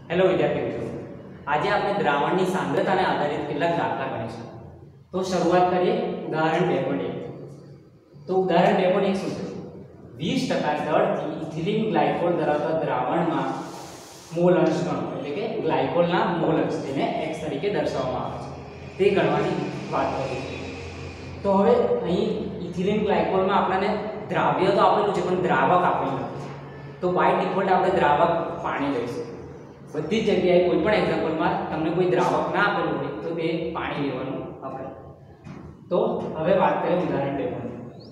Hello વિદ્યાર્થી મિત્રો, આજે આપણે દ્રાવણની સાંદ્રતાને આધારિત કેટલાક દાખલા ગણીશું. તો શરૂઆત કરીએ ઉદાહરણ 2.1. તો ઉદાહરણ 2.1 શું છે? 20% દળથી ઇથિલિન ગ્લાયકોલ ધરાવતા દ્રાવણમાં મોલ અંશ ગણો, એટલે કે ગ્લાયકોલના મોલ અંશ, જેને x તરીકે દર્શાવવામાં આવે છે, તે ગણવાની વાત કરીએ. તો હવે અહીં ઇથિલિન ગ્લાયકોલમાં આપણને દ્રાવ્ય તો આપેલું છે પણ દ્રાવક આપેલું નથી. તો બાય ડિફોલ્ટ આપણે દ્રાવક પાણી લઈશું. બધી જ જગ્યાએ કોઈ પણ એક્ઝામ્પલમાં તમને કોઈ દ્રાવક ના આપેલું હોય તો તે પાણી લેવાનું આપણે. તો હવે વાત કરીએ ઉદાહરણ 2.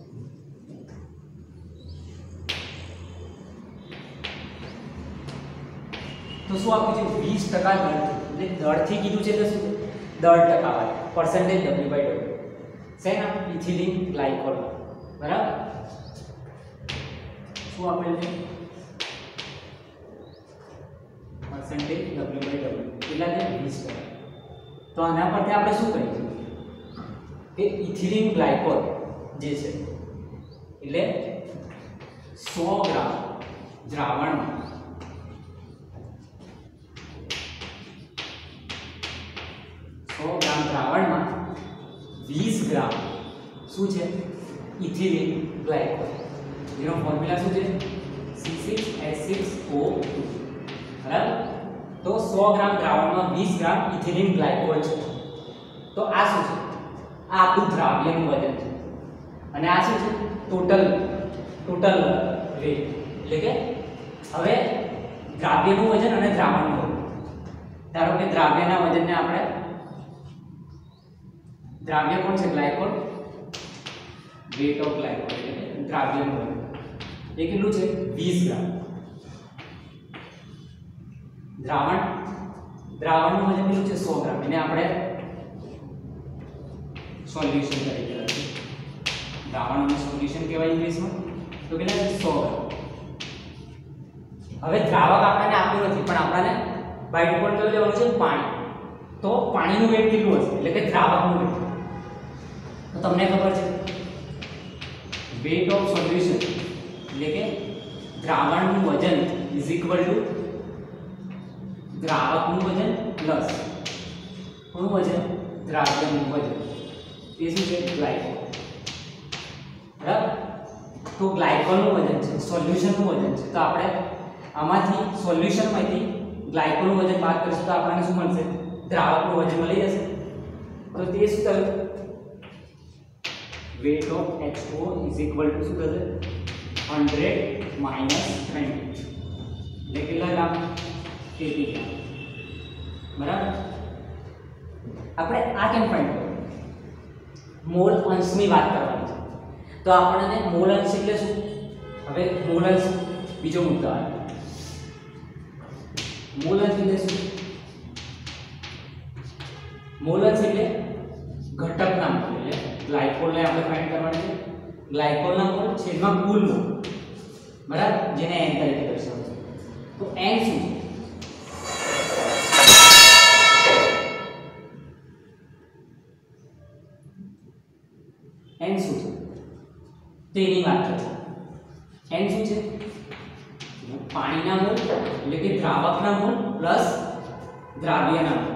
તો શું આપ્યું છે? 20% દળથી, એટલે દળથી કીધું છે તો શું? દળ ટકાવારી, પર્સન્ટેજ W/W. શેના? Ethylene glycol. બરાબર? શું આપેલું છે? Percentage W/W. કેટલા છે? 20%. તો આના પરથી આપણે શું કરીશું કે ઇથિલિન ગ્લાયકોલ જે છે એટલે 100 ગ્રામ દ્રાવણમાં 20 ગ્રામ શું છે? Ethylene glycol. એનો ફોર્મ્યુલા શું છે? C6H6O2. બરાબર? તો 100 ગ્રામ દ્રાવણમાં 20 ગ્રામ ઇથિલિન ગ્લાયકોલ છે. તો આ શું છે? આ આપણું દ્રાવ્યનું વજન છે. અને આ શું છે? Total weight. એટલે કે હવે દ્રાવ્યનું વજન અને દ્રાવણનું વજન. ધારો કે દ્રાવ્યના વજનને આપણે, દ્રાવ્ય કોણ છે? ગ્લાયકોલ. વેટ ઓફ ગ્લાયકોલ એટલે કે દ્રાવ્યનું વજન એ કેટલું છે? 20 ગ્રામ. દ્રાવણનું વજન કેટલું છે? 100 ગ્રામ. એને આપણે સોલ્યુશન તરીકે લખીએ. દ્રાવણનું સોલ્યુશન કહેવાય ઇંગ્લિશમાં. તો કેટલા છે? 100 ગ્રામ. હવે દ્રાવક આપણને આપ્યું નથી પણ આપણને બાય ડિફોલ્ટ કયું લેવાનું છે? પાણી. તો પાણીનું વેટ કેટલું હશે? એટલે કે દ્રાવકનું વેટ. તો તમને ખબર છે વેટ ઓફ સોલ્યુશન એટલે કે દ્રાવણનું વજન ઇઝ ઇક્વલ ટુ દ્રાવકનું વજન પ્લસ કોનું વજન? દ્રાવ્યનું વજન. એ શું છે? ગ્લાયકોલ. બરાબર? તો ગ્લાયકોલનું વજન છે, સોલ્યુશનનું વજન છે. તો આપણે આમાંથી સોલ્યુશનમાંથી ગ્લાયકોલનું વજન બાદ કરીશું તો આપણને શું મળશે? દ્રાવકનું વજન મળી જશે. તો તે શું થયું? Weight of H2O is equal to શું થશે? 100 માઈનસ 20. એટલે કેટલા ગ્રામ? 80 ગ્રામ. બરાબર? આપણે આ કેમ ફાઇન્ડ કરવું? મોલ અંશની વાત કરવાની છે. તો આપણને મોલ અંશ એટલે શું? હવે મોલ અંશ બીજો મુદ્દો આવે. મોલ અંશ એટલે શું? મોલ અંશ એટલે ઘટકના મોલ. એટલે ગ્લાયકોલને આપણે ફાઇન્ડ કરવાની છે. ગ્લાયકોલના મોલ છેદમાં કુલ મોલ. બરાબર? જેને n તરીકે દર્શાવે છે. તો n શું છે? n શું છે તેની વાત કરીએ. n શું છે? પાણીના મોલ એટલે કે દ્રાવકના મોલ પ્લસ દ્રાવ્યના મોલ.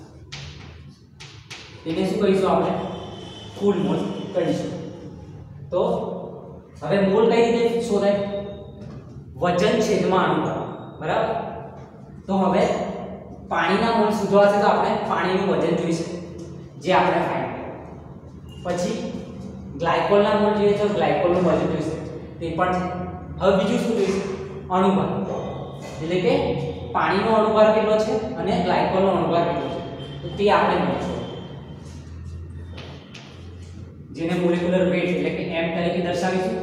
તેને શું કહીશું આપણે? કુલ મોલ કહીશું. તો હવે મોલ કઈ રીતે શોધાય? વજન છેદમાં અણુભાર. બરાબર? તો હવે પાણીના મોલ શોધવા છે તો આપણે પાણીનું વજન જોઈશે, જે આપણે ફાઇન્ડ કર્યું. પછી ગ્લાયકોલના મોલ જોઈએ તો ગ્લાયકોલનું વજન જોઈશે, તે પણ છે. હવે બીજું શું જોઈશે? અણુભાર. એટલે કે પાણીનો અણુભાર કેટલો છે અને ગ્લાયકોલનો અણુભાર કેટલો છે, તો તે આપણે મળશે, જેને મોલેક્યુલર વેટ એટલે કે m તરીકે દર્શાવીશું.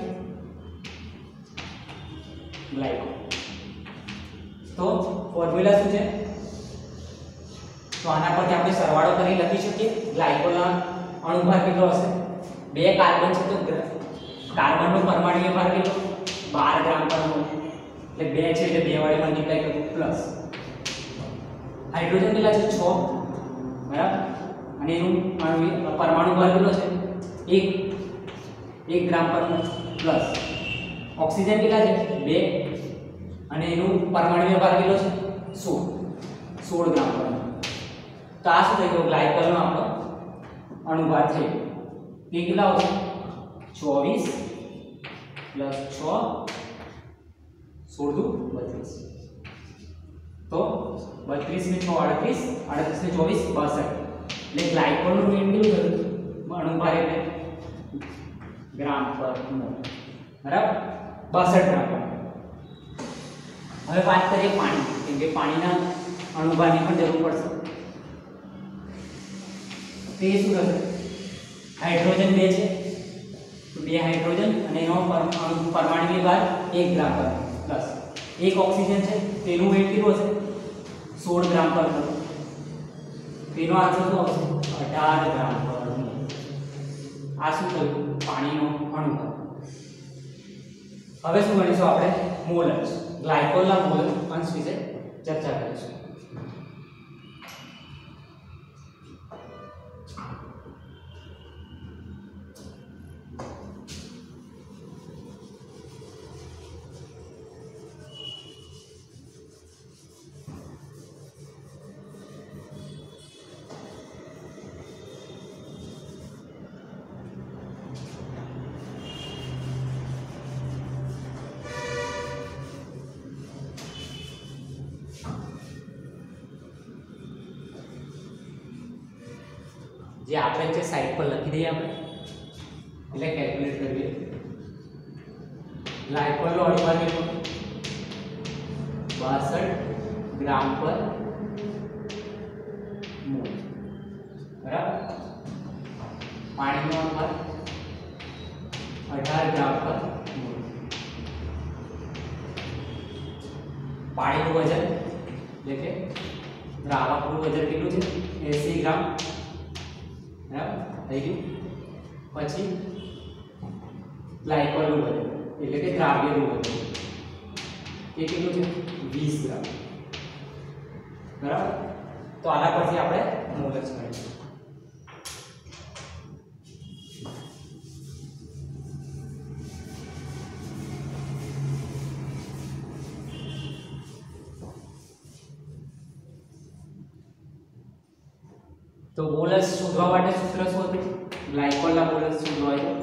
ગ્લાયકોલ. તો ફોર્મ્યુલા શું છે? તો આના પરથી આપણે સરવાળો કરી લખી શકીએ. ગ્લાયકોલનો અણુભાર કેટલો હશે? 2 કાર્બન છે તો કાર્બનનો પરમાણુય ભાર કેટલો? 12 ગ્રામ પર મોલ. એટલે 2 છે એટલે 2 વડે મલ્ટીપ્લાય કરવું પ્લસ હાઇડ્રોજન કેટલા છે? 6. બરાબર? અને એનું પરમાણુ ભાર કેટલો છે? 1 ગ્રામ પર મોલ પ્લસ ઓક્સિજન કેટલા છે? 2 અને એનું પરમાણુય ભાર કેટલો છે? 16. 16 ગ્રામ પર મોલ. તો આ શું થઈ ગયું ગ્લાયકોલનો આપણો અણુભાર થઈ ગયો. તે કેટલા આવશે 24 પ્લસ 6 16 દુ 32. તો 32 ને 6 38 38 ને 24 62. એટલે ગ્લાયકોલનું યુનિટ કેટલું થયું અણુભાર એટલે ગ્રામ પર મોલ. બરાબર 62 ગ્રામ પર. હવે વાત કરીએ પાણી, કેમ કે પાણીના અણુભારની પણ જરૂર પડશે. તો એ શું થશે હાઇડ્રોજન 2 છે તો 2 હાઇડ્રોજન અને એનો પરમાણુ ભાર 1 ગ્રામ પર પ્લસ 1 ઓક્સિજન છે તેનું વેટ કેટલું હશે 16 ગ્રામ પર મોલ. તેનો આન્સર શું આવશે 18 ગ્રામ પર મોલ. આ શું થયું પાણીનો અણુભાર. હવે શું ગણીશું આપણે મોલ અંશ. ગ્લાયકોલના મોલ અંશ વિશે ચર્ચા કરીશું. જે આપણે જે સાઈડ પર લખી દઈએ આપણે એટલે કેલ્ક્યુલેટ કરીએ. ગ્લાયકોલનો અણુભાર કેટલો 62 ગ્રામ પર મોલ. બરાબર. પાણીનો અણુભાર 18 ગ્રામ પર મોલ. પાણીનું વજન એટલે કે દ્રાવકનું વજન કેટલું છે 80 ગ્રામ. બરાબર થઈ ગયું. પછી ગ્લાયકોલનું વજન એટલે કે દ્રાવ્યનું વજન એ કેટલું છે 20 ગ્રામ. બરાબર. તો આના પરથી આપણે મોલ જ કરીશું. તો મોલસ શોધવા માટે સૂત્ર શું હતું ગ્લાયકોલના મોલસ શોધવા હોય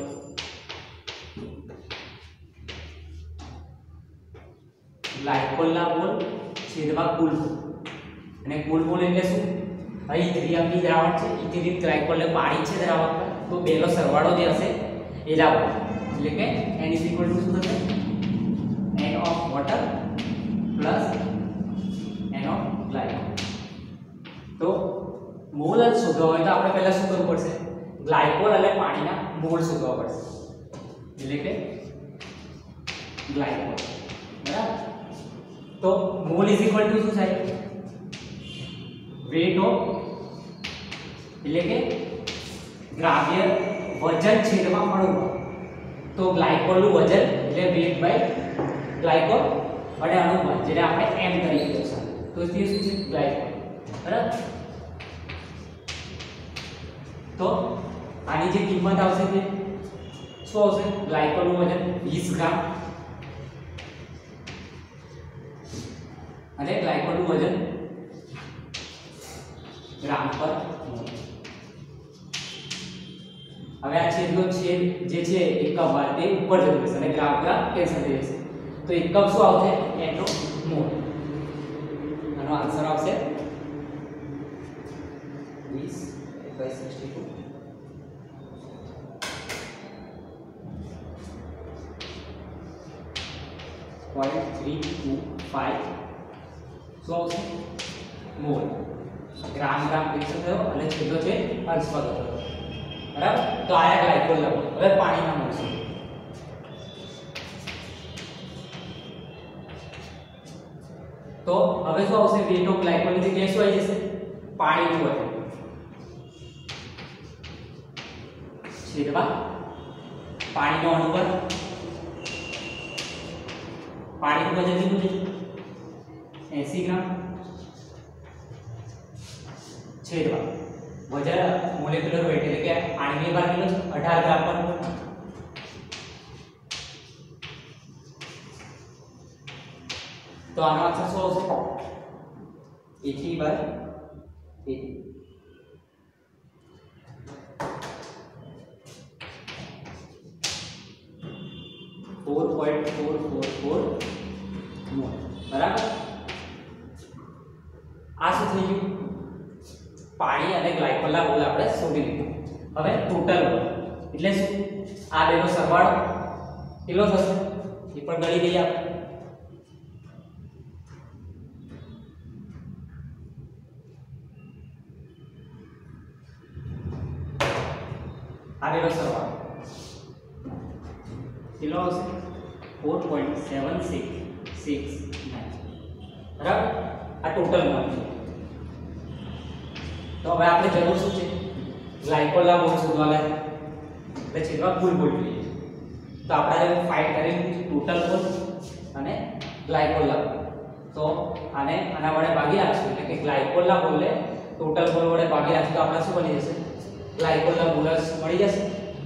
ગ્લાયકોલના મોલ છેદમાં કુલ અને કુલ મોલ એટલે શું અહીં ઇથેરિયમની દ્રાવણ છે ઇથેરિક ગ્લાયકોલ ને પાણી છે દ્રાવકમાં તો બેનો સરવાળો જે હશે એ લાવો એટલે કે n = શું થશે n of water plus n of glycol. તો મોલ શોધવા હોય તો આપણે પહેલા શું કરવું પડશે ગ્લાયકોલ અને પાણીના મોલ શોધવા પડશે એટલે કે ગ્લાયકોલ. બરાબર. તો મોલ = શું થાય વેટ ઓફ એટલે કે દ્રાવ્ય વજન છેદમાં અણુભાર. તો ગ્લાયકોલનું વજન એટલે વેટ બાય ગ્લાયકોલ અને અણુભાર જેને આપણે m તરીકે દર્શાવીએ તો તે શું છે ગ્લાયકોલ. બરાબર. તો આની જે કિંમત આવશે તે શું આવશે ગ્લાયકોલનું વજન 20 ગ્રામ અને ગ્લાયકોલનું વજન ગ્રામ પર મોલ. હવે આ છેદનો છેદ જે છે એકમ વાર તે ઉપર જતો રહેશે અને ગ્રામ કેન્સલ થઈ જશે. તો એકમ શું આવશે n નો મોલ. આનો આન્સર આવશે 20/62 0.325 શું આવશે મોલ. ગ્રામ કેન્સલ થયો અને છેલ્લો છે અંશ પર ગયો. બરાબર. તો આયા ગ્લાયકોલ લખો. હવે પાણીના મોલ છે. તો હવે શું આવશે વેટ ઓફ ગ્લાયકોલની જગ્યાએ શું આવી જશે પાણીનું વજન છેદમાં પાણીનો અણુભાર. પાણીનું વજન કેટલું છે 80 ગ્રામ છેદમાં વજન મોલેક્યુલર વેટ એટલે કે પાણીની ભાર કેટલો છે 18 ગ્રામ પર મોલ. તો આનો આન્સર શું આવશે 80/80 4.444 મોલ બરાબર। આ શું થઈ ગયું પાણી અને ગ્લાયકોલના મોલ આપણે શોધી લીધા। હવે ટોટલ મોલ એટલે શું આ બેનો સરવાળો કેટલો થશે એ પણ ગણી દઈએ આપણે। આ બેનો સરવાળો કેટલો આવશે 4.7669 બરાબર। આ ટોટલ મોલ છે। તો હવે આપણે જરૂર શું છે ગ્લાયકોલના મોલ શોધવાના છે એટલે છેદમાં કુલ મોલ જોઈએ। તો આપણે હવે ફાઇન્ડ કરેલું ટોટલ મોલ અને ગ્લાયકોલના મોલ। તો આને આના વડે ભાગી નાખશું એટલે કે ગ્લાયકોલના મોલને ટોટલ મોલ વડે ભાગી નાખશું તો આપણે શું બની જશે ગ્લાયકોલના મોલ મળી જશે।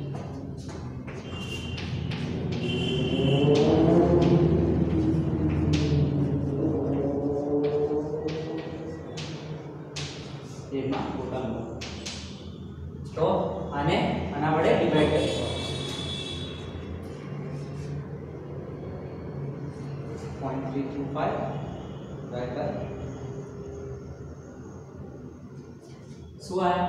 तो आने आना वडे डिवाइड करो 0.325 डिवाइड कर શું આયા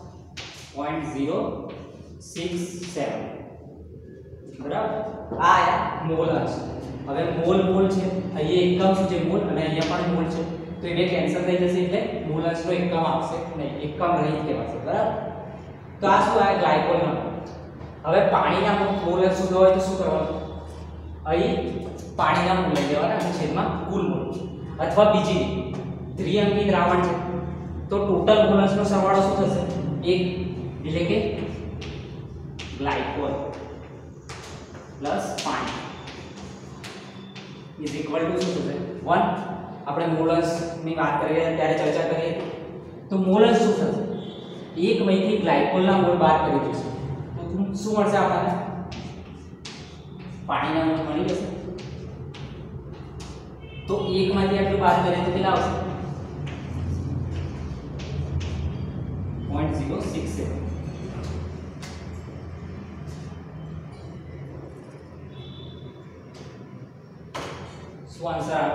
0.067 બરાબર। આ આયા મોલ હશે। હવે મોલ મોલ છે અહીંયા એકમ શું છે મોલ અને અહીંયા પણ મોલ છે તો એને કેન્સલ થઈ જશે એટલે મોલ નો એકમ આવશે નહીં એકમ રહિત કહેવાશે બરાબર। તો આ શું આ ગ્લાયકોલના હવે પાણીના મોલ શોધવા હોય તો શું કરવાનું અહીં પાણીના મોલ લઈ લેવાના અને છેદમાં કુલ મોલ અથવા બીજી દ્વિઅંકી દ્રાવણ છે તો ટોટલ મોલ્સનો સરવાળો શું થશે 1 એટલે કે ગ્લાયકોલ પ્લસ પાણી ઇઝ ઇક્વલ ટુ શું થશે 1। આપણે મોલ્સ ની વાત કરીએ ત્યારે ચર્ચા કરીએ તો મોલ્સ શું થશે एक માંથી ગ્લાયકોલના મોલ બાદ કરી દઈશું તો શું મળશે આપણને પાણીના મોલ મળી જશે। તો એક માંથી આટલું બાદ કરીએ તો કેટલા આવશે 0.067 શું આન્સર આવે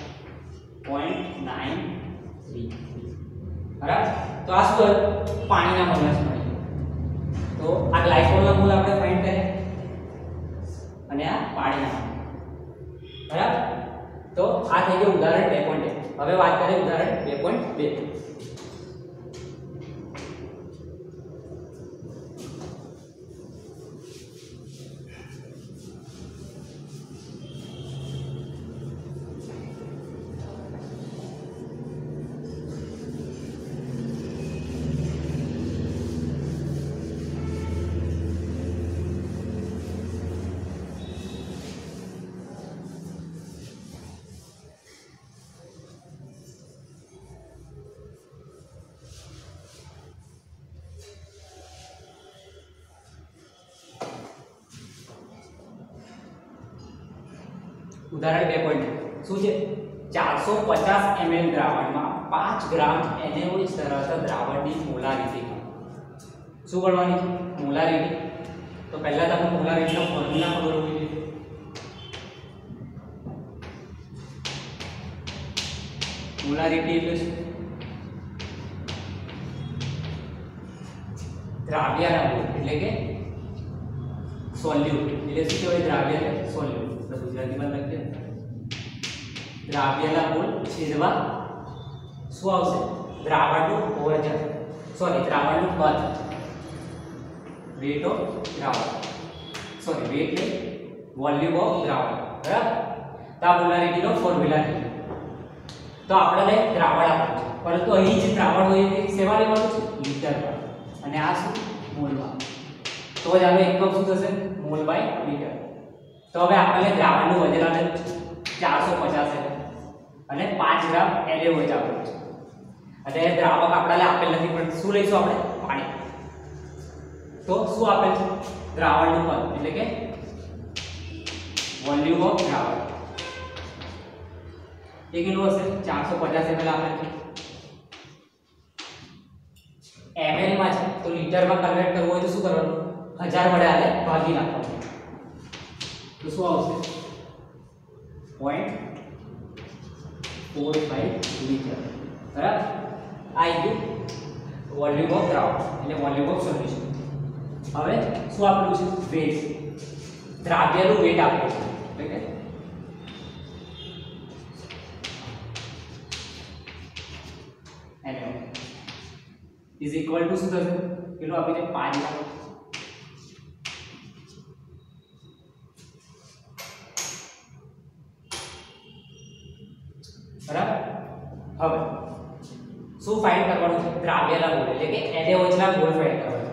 0.93 બરાબર। तो आ શું પાણીના મોલ્સ મળી તો આ ગ્લાયકોલના મોલ આપણે ફાઇન્ડ કર્યા અને આ પાણીના બરાબર। તો આ થઈ ગયું ઉદાહરણ 2.1। હવે વાત કરીએ ઉદાહરણ 2.2। ઉદાહરણ 2.2 શું છે 450 ml દ્રાવણમાં 5 ગ્રામ NaOH ધરાવતા દ્રાવણની મોલારિટી શું ગણવાની છે મોલારિટી। તો પહેલા તમને મોલારિટીનો ફોર્મ્યુલા ખબર હોવી જોઈએ। મોલારિટી એટલે શું દ્રાવ્યના મોલ એટલે કે સોલ્યુટ એટલે શું કહેવાય દ્રાવ્ય એટલે સોલ્યુટ ગુજરાતીમાં લખીએ દ્રાવ્યના મોલ છેદવા શું આવશે દ્રાવણનું વજન સોરી દ્રાવણનું કદ વેટ ઓફ દ્રાવણ સોરી વેટ એટલે વોલ્યુમ ઓફ દ્રાવણ બરાબર। તો આ મોલારિટીનો ફોર્મ્યુલા છે। તો આપણે દ્રાવણ આપ્યું છે પરંતુ અહીં જે દ્રાવણ હોય એ સેવા લેવાનું છે લીટરમાં અને આ શું મોલમાં તો જ આનો એકમ શું થશે મોલ બાય લીટર। તો હવે આપણે દ્રાવણનું વજન આપેલું છે 450 ml અને 5 ગ્રામ NaOH આપેલું છે અને દ્રાવક આપણને આપેલ નથી પણ શું લઈશું આપણે પાણી। તો શું આપેલ છે દ્રાવણનું કદ એટલે કે વોલ્યુમ ઓફ દ્રાવણ એ કેટલું હશે 450 ml આપેલ છે ml માં છે તો લીટરમાં કન્વર્ટ કરવું હોય તો શું કરવાનું 1000 વડે આલે ભાગી નાખવાનું તો શું આવશે 0.45 લિટર બરાબર આ ઇક્વલ વોલ્યુમ ઓફ દ્રાવણ એટલે વોલ્યુમ ઓફ સોલ્યુશન હવે શું આપેલું છે વેટ દ્રાવ્યનું વેટ આપેલું છે okay NaO is equal to શું થશે કેટલું આપી દે 5 ગ્રામ બરાબર હવે શું ફાઇન્ડ કરવાનું છે દ્રાવ્યના મોલ એટલે કે NaOH ના મોલ ફાઇન્ડ કરવાનું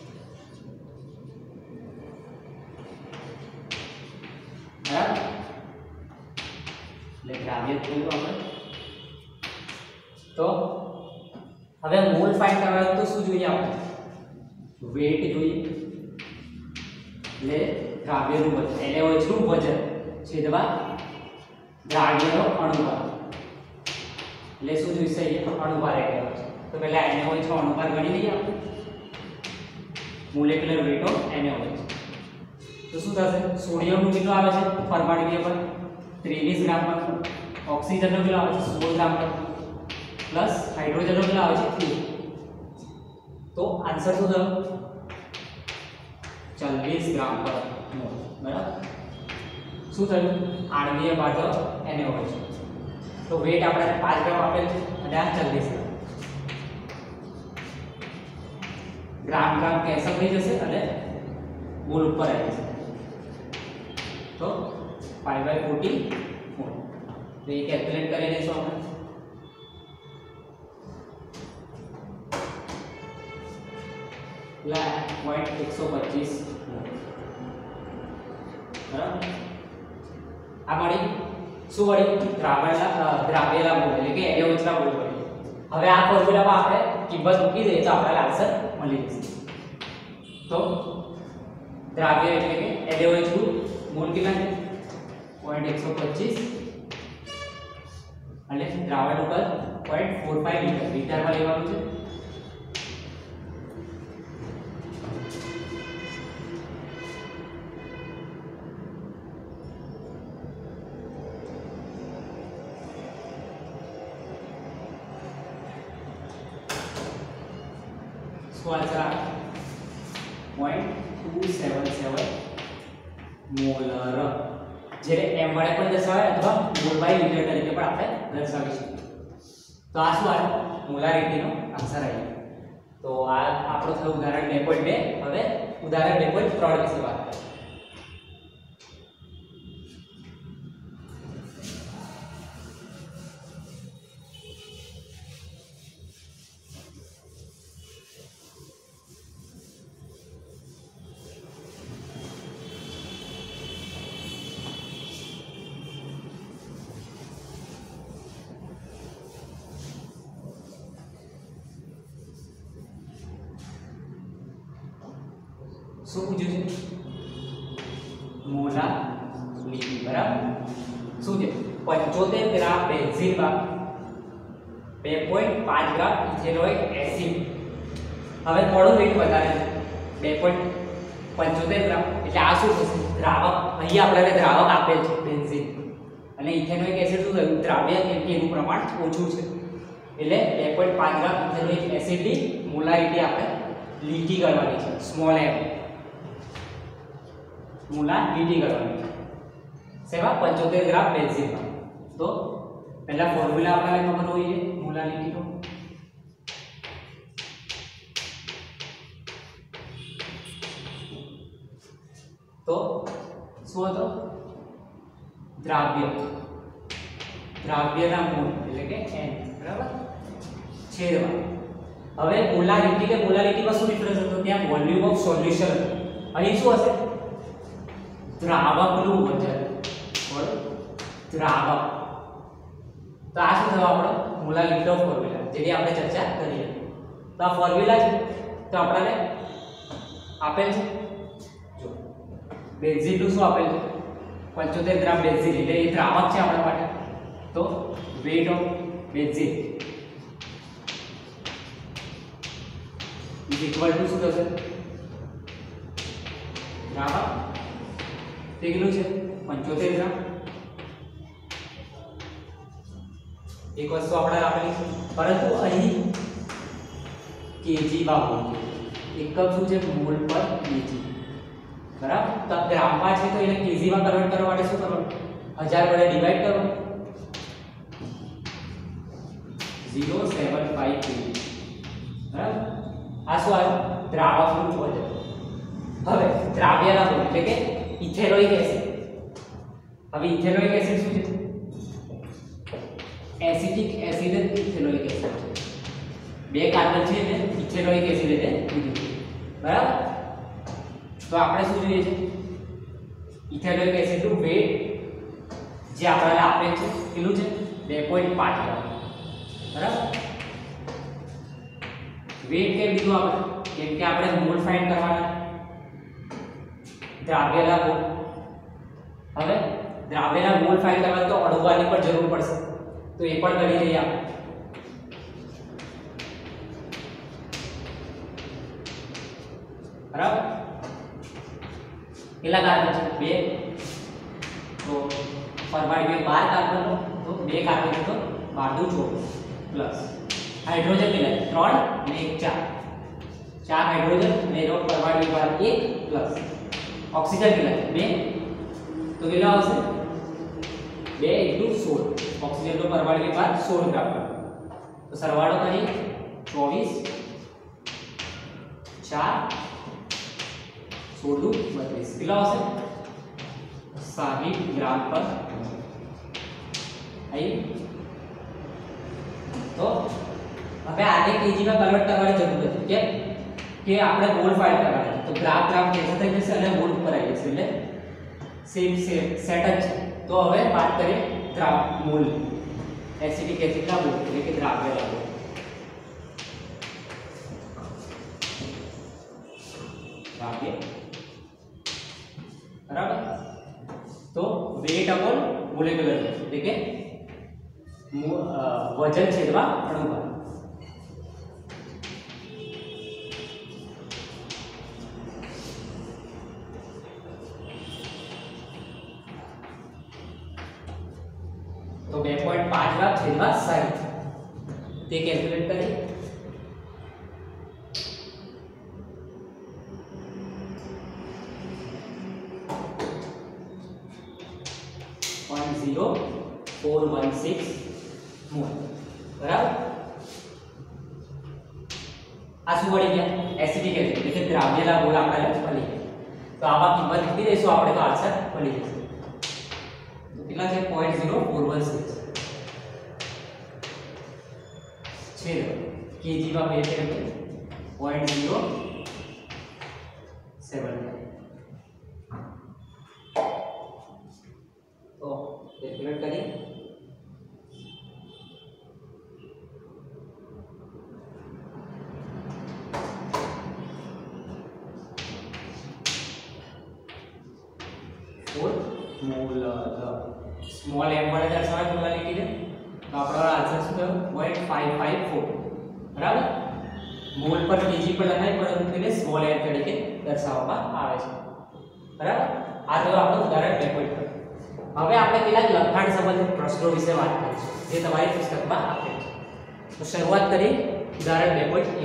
બરાબર એટલે દ્રાવ્ય જોયું આપણે તો હવે મોલ ફાઇન્ડ કરવાનું તો શું જોઈએ આપણે વેટ જોઈએ એટલે દ્રાવ્યનું વજન NaOH નું વજન છેદમાં દ્રાવ્યનો અણુભાર એટલે શું જોઈશે અણુભાર એટલે તો પહેલા NaOH નો અણુભાર ગણી લઈએ આપણે મોલેક્યુલર વેટ ઓફ NaOH તો શું થશે સોડિયમ નું કેટલું આવે છે પરમાણુકીય પર 23 ગ્રામ પર ઓક્સિજન નો કેટલો આવે છે 16 ગ્રામ પર પ્લસ હાઇડ્રોજન નો કેટલો આવે છે 3 તો આન્સર શું થયો 40 ગ્રામ પર મોલ બરાબર શું થયું આણ્વીય ભાર NaOH તો વેટ આપણે 5 ગ્રામ આપેલ છે અને આ 40 ગ્રામ ગ્રામ કેન્સલ થઈ જશે અને મોલ ઉપર આવી જશે તો 5/40 મોલ તો એ કેલ્ક્યુલેટ કરી લઈશું આપણે લા 0.125 બરાબર આ મળી શું મળી દ્રાવ્યના મોલ એટલે કે NaOH ના મોલ મળી હવે આ ફોર્મ્યુલામાં આપણે કિંમત મૂકી દઈએ તો આપણને આન્સર મળી જશે તો દ્રાવ્ય એટલે કે NaOH નું મોલ કેટલા છે 0.125 અને દ્રાવણ ઉપર 0.45 લિટર લીટરમાં લેવાનું છે आंसर 0.277 मोलर જેને m વડે પણ દર્શાવાય અથવા મોલ બાય લિટર તરીકે પણ આપણે દર્શાવી શકીએ તો આ શું આવે મોલારિટીનો આન્સર આવી તો આ આપણો થયું ઉદાહરણ 2.2 હવે ઉદાહરણ 2.3 વિશે વાત કરીએ શું પૂછ્યું છે મોલારિટી બરાબર શું છે 75 ગ્રામ બેન્ઝીનમાં 2.5 ગ્રામ ઇથેનોઇક એસિડ હવે થોડું વેટ વધારે છે 2.75 ગ્રામ એટલે આ શું થશે દ્રાવક અહીંયા આપણે દ્રાવક આપેલ છે બેન્ઝીન અને ઇથેનોઇક એસિડ શું થયું દ્રાવ્ય કેમ કે એનું પ્રમાણ ઓછું છે એટલે 2.5 ગ્રામ ઇથેનોઇક એસિડની મોલારિટી આપણે લીટી કરવાની છે સ્મોલ m મોલારિટી કરવાની સેવા 75 ગ્રામ બેન્ઝીનમાં તો પહેલા ફોર્મ્યુલા આપણને ખબર હોવી જોઈએ મોલારિટીનો તો શું હતો દ્રાવ્યના મોલ એટલે કે n બરાબર છેદમાં હવે મોલારિટીમાં શું ડિફરન્સ હતો ત્યાં વોલ્યુમ ઓફ સોલ્યુશન હતું અહીં શું હશે દ્રાવકનું વજન બરાબર દ્રાવક તો આ શું થયું આપણો મોલારિટી ઓફ ફોર્મ્યુલા જેની આપણે ચર્ચા કરી તો આ ફોર્મ્યુલા છે તો આપણને આપેલ છે જો બેન્ઝીન નું શું આપેલ છે 75 ગ્રામ બેન્ઝીન એટલે એ દ્રાવક છે આપણા માટે તો weight of benzene equal to શું થશે બરાબર તે કેટલું છે 75 ગ્રામ. એક વસ્તુ આપણે આપેલી છે પરંતુ અહીં કેજી માં મોલ એકમ શું છે મોલ પર કેજી બરાબર. તો ગ્રામમાં છે તો એને કેજી માં કન્વર્ટ કરવા માટે શું કરવાનું 1000 વડે ડિવાઈડ કરો 0.75 કેજી બરાબર. આ શું આવ્યું દ્રાવકનું વજન. હવે દ્રાવ્યના ગુણ એટલે કે ઇથેનોઇક એસિડ. હવે ઇથેનોઇક એસિડ શું છે એસિટિક એસિડ ઇથેનોઇક એસિડ. બે કાર્બન છે ને ઇથેનોઇક એસિડ એટલે લીધું બરાબર. તો આપણે શું જોઈએ છે ઇથેનોઇક એસિડ નું વેટ જે આપણને આપેલ છે કેટલું છે 2.5 ગ્રામ બરાબર. વેટ કેમ લીધું આપણે કેમ કે આપણે મોલ ફાઇન્ડ કરવાના દ્રાવ્યના મોલ. હવે દ્રાવ્યના મોલ ફાઇન્ડ કરવા તો અણુવાની પણ જરૂર પડશે તો એ પણ કરી લઈએ આપણે. બરાબર કેટલા કાર્બન છે 2 તો પરમાણુ 12 કાર્બન તો 2 કાર્બન તો 12 * 24 પ્લસ હાઇડ્રોજન કેટલા 3 અને 1 4 હાઇડ્રોજન અને એનો પરમાણુ 1 પ્લસ ઓક્સિજન કેટલા 2 તો કેટલા આવશે 2 * 16 ઓક્સિજન નો પરમાણુ 16 ગ્રામ. તો સરવાળો કરીએ 24 4 16 32 કેટલા આવશે 60 ગ્રામ પર आई. तो હવે આને કેજી માં કન્વર્ટ કરવાની જરૂર નથી કેમ કે આપણે મોલ ફાઇન્ડ કરવાના છે. તો ગ્રામ ગ્રામ કેન્સલ થઈ જશે અને મોલ ઉપર આવી જશે એટલે સેમ સેટ જ છે. તો હવે વાત કરીએ ગ્રામ મોલ એસિડિક એસિડ ના મોલ એટલે કે દ્રાવ્ય મોલ. દ્રાવ્ય બરાબર. તો વેટ અપોન મોલેક્યુલર એટલે કે वजन छेदवा अणुभार. तो 2.5 ग्राम छेदवा 60 ते कैलकुलेट करें. .0416 मोल बराबर. आ શું મળી ગયા એસિડિક એસિડ એટલે કે દ્રાવ્યના મોલ આપણે મળી ગયા. તો આમાં કિંમત મૂકી દઈશું આપણે તો આન્સર મળી જશે. તો કેટલા છે 0.0416 છે કેજી માં બે છે 0.07. તો કેલ્ક્યુલેટ કરીએ. मोल स्मॉल m वाले दर्शावा मोल लिखी दे तो आपका आंसर શું થયો 0.554 બરાબર. મોલ પર કેજી પર લખાય પરંતુ તેને સ્મોલ m તરીકે દર્શાવવામાં આવે છે બરાબર. આ તો આપણું ઉદાહરણ 2.5. હવે આપણે કેટલાક લખાણ સંબંધિત પ્રશ્નો વિશે વાત કરીશું જે તમારી પુસ્તકમાં આપેલ છે. તો શરૂઆત કરીએ ઉદાહરણ 2.1.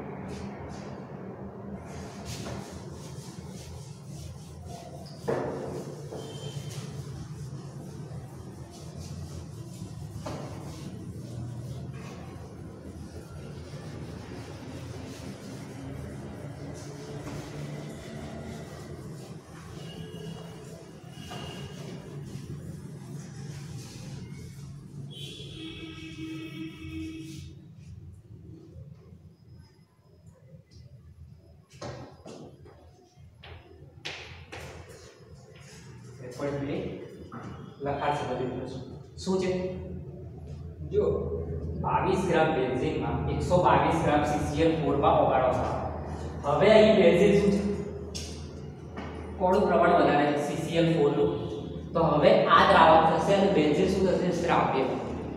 લખાણ સંબંધિત પ્રશ્ન શું છે જો 22 ગ્રામ બેન્ઝીનમાં 122 ગ્રામ CCl4 માં ઓગાળવામાં આવે. હવે અહીં બેન્ઝીન શું છે કોનું પ્રમાણ વધારે છે CCl4 નું. તો હવે આ દ્રાવક થશે અને બેન્ઝીન શું થશે દ્રાવ્ય.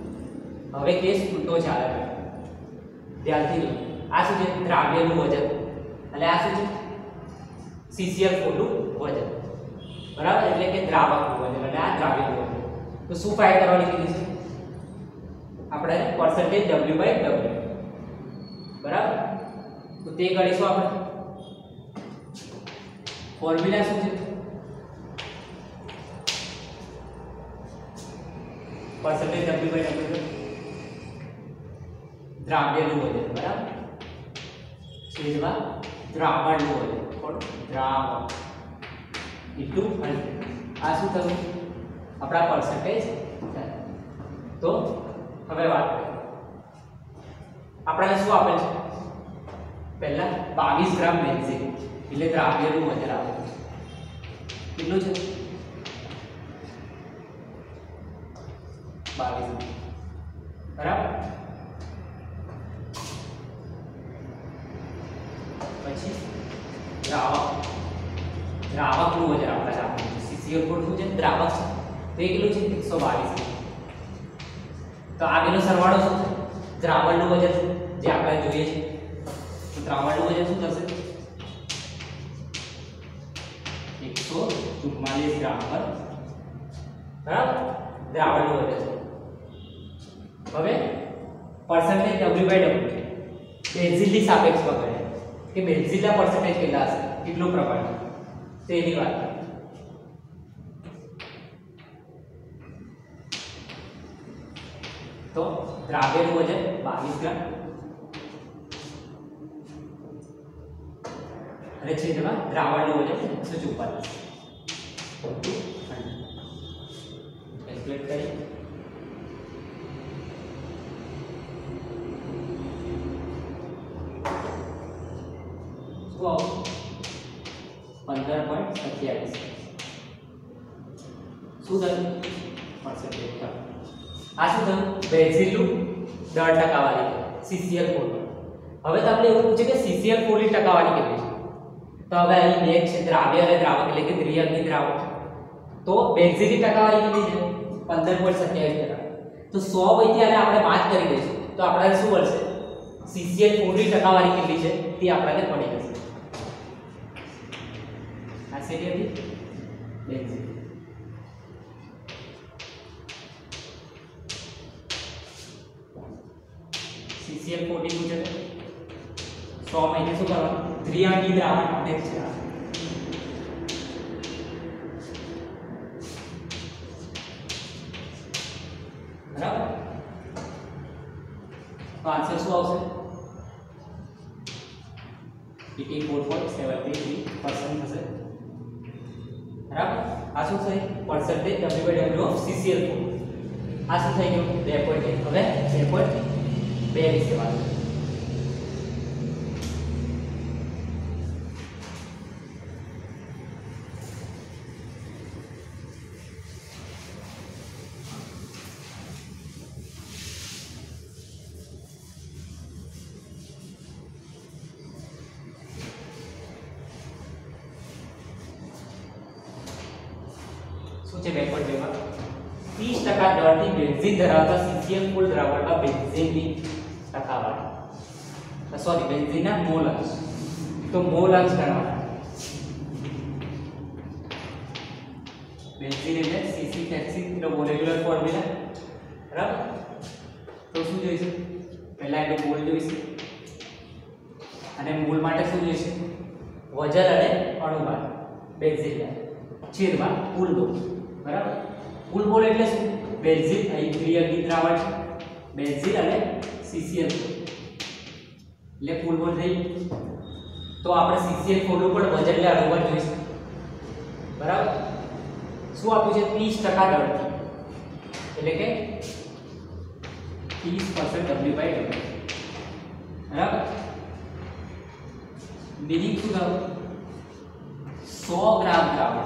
હવે કેસ ઉલટો ચાલે ધ્યાનથી લો. આ શું છે દ્રાવ્યનું વજન એટલે આ શું છે CCl4 નું વજન, બરાબર, એટલે કે દ્રાવકનું વજન અને આ દ્રાવ્યનું વજન. તો શું ફાઇન્ડ કરવાની કીધી છે આપણે પરસેન્ટેજ W/W, બરાબર. તો તે કરીશું આપણે. ફોર્મ્યુલા શું છે પરસેન્ટેજ W/W દ્રાવ્યનું વજન, બરાબર, છેદમાં દ્રાવણનું વજન, પણ દ્રાવણ ઇન્ટુ 100. આ શું થયું આપણા પરસેન્ટેજ. તો હવે વાત કરીએ આપણને શું આપેલ છે પહેલા 22 ગ્રામ બેન્ઝીન એટલે દ્રાવ્યનું વજન આપેલ છે. કેટલું છે 22, બરાબર. પછી દ્રાવકનું વજન આપણે આપેલું છે. CCl4 શું છે દ્રાવક છે, તો એ કેટલું છે 122. તો આગળનો સરવાળો શું છે દ્રાવણનું વજન જે આપણે જોઈએ છે. તો દ્રાવણનું વજન શું થશે 144 ગ્રામ પર, બરાબર, દ્રાવણનું વજન. હવે પરસેન્ટેજ W/W બેન્ઝીનની સાપેક્ષમાં ગણે કે બેન્ઝીનના પરસેન્ટેજ કેટલા હશે, કેટલું પ્રમાણ, તેની વાત કરીએ. તો દ્રાવ્યનું વજન 22 ગ્રામ અને છેદમાં દ્રાવણનું વજન 144. કેલ્ક્યુલેટ કરીએ. શું આવશે 15.27. શું થયું પરસેન્ટેજ. આ શું થયું બેન્ઝીનનું દર ટકાવારી CCl4. હવે તમને એવું પૂછે કે CCl4 ની ટકાવારી કેટલી છે. તો હવે અહીં મેચ છે દ્રાવ્ય અને દ્રાવક એટલે કે દ્વિઅંગી દ્રાવક. તો બેન્ઝીનની ટકાવારી કેટલી છે 15.27%. તો 100 વયથી આને આપણે બાદ કરી દઈશું તો આપણને શું મળશે CCl4 ની ટકાવારી કેટલી છે તે આપણને મળી જશે. આ શેની હતી બેન્ઝીન. CCl4 ની શું છે 100 માંથી શું કરવાનું દ્વિઅંગી દ્રાવણ માટે છે. બરાબર. તો આન્સર શું આવશે 84.73% થશે. બરાબર. આ શું છે પરસેન્ટેજ W/W ઓફ CCl4. આ શું થઈ ગયું 2.1. હવે 2.2 વિશે વાત કરીએ. શું છે 2.2 માં 30% દળથી બેન્ઝીન ધરાવતા CCl4 દ્રાવણમાં બેન્ઝીનની ટકાવારી સોરી બેન્ઝીનના મોલ અંશ. તો મોલ અંશ ગણવાના. બેન્ઝીન એટલે CC નો મોલેક્યુલર ફોર્મ્યુલા, બરાબર. તો શું જોઈશે પહેલા એનો મોલ જોઈશે અને મોલ માટે શું જોઈશે વજન અને અણુભાર બેન્ઝીનના છેદમાં કુલ મોલ, બરાબર. કુલ મોલ એટલે શું બેન્ઝીન અહીં દ્વિઅંગી દ્રાવણ છે બેન્ઝીન અને CCl4 એટલે કુલ મોલ થઈ. તો આપણે CCl4 નું પણ વજન એટલે અણુભાર જોઈશું, બરાબર. શું આપ્યું છે 30% દળથી એટલે કે 30% W/W, બરાબર. મિનિંગ શું થયું 100 ગ્રામ દ્રાવણ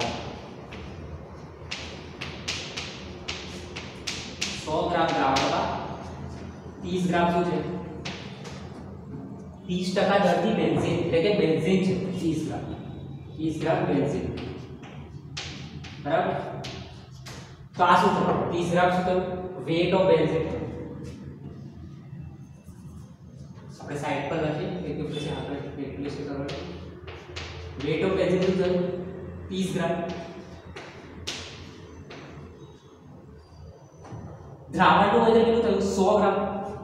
100 ગ્રામ દ્રાવણમાં 30 ગ્રામ શું છે 30% દળથી બેન્ઝીન એટલે કે બેન્ઝીન છે 30 ગ્રામ બેન્ઝીન, બરાબર. તો આ શું થયું 30 ગ્રામ શું થયું વેટ ઓફ બેન્ઝીન. આપણે સાઈડ પર લખીએ કે પછી આપણે કેલ્ક્યુલેશન કરવાનું वेट ऑफ बेंजीन કેટલું થયું 30 ગ્રામ. દ્રાવણનું વજન કેટલું થયું 100 ગ્રામ.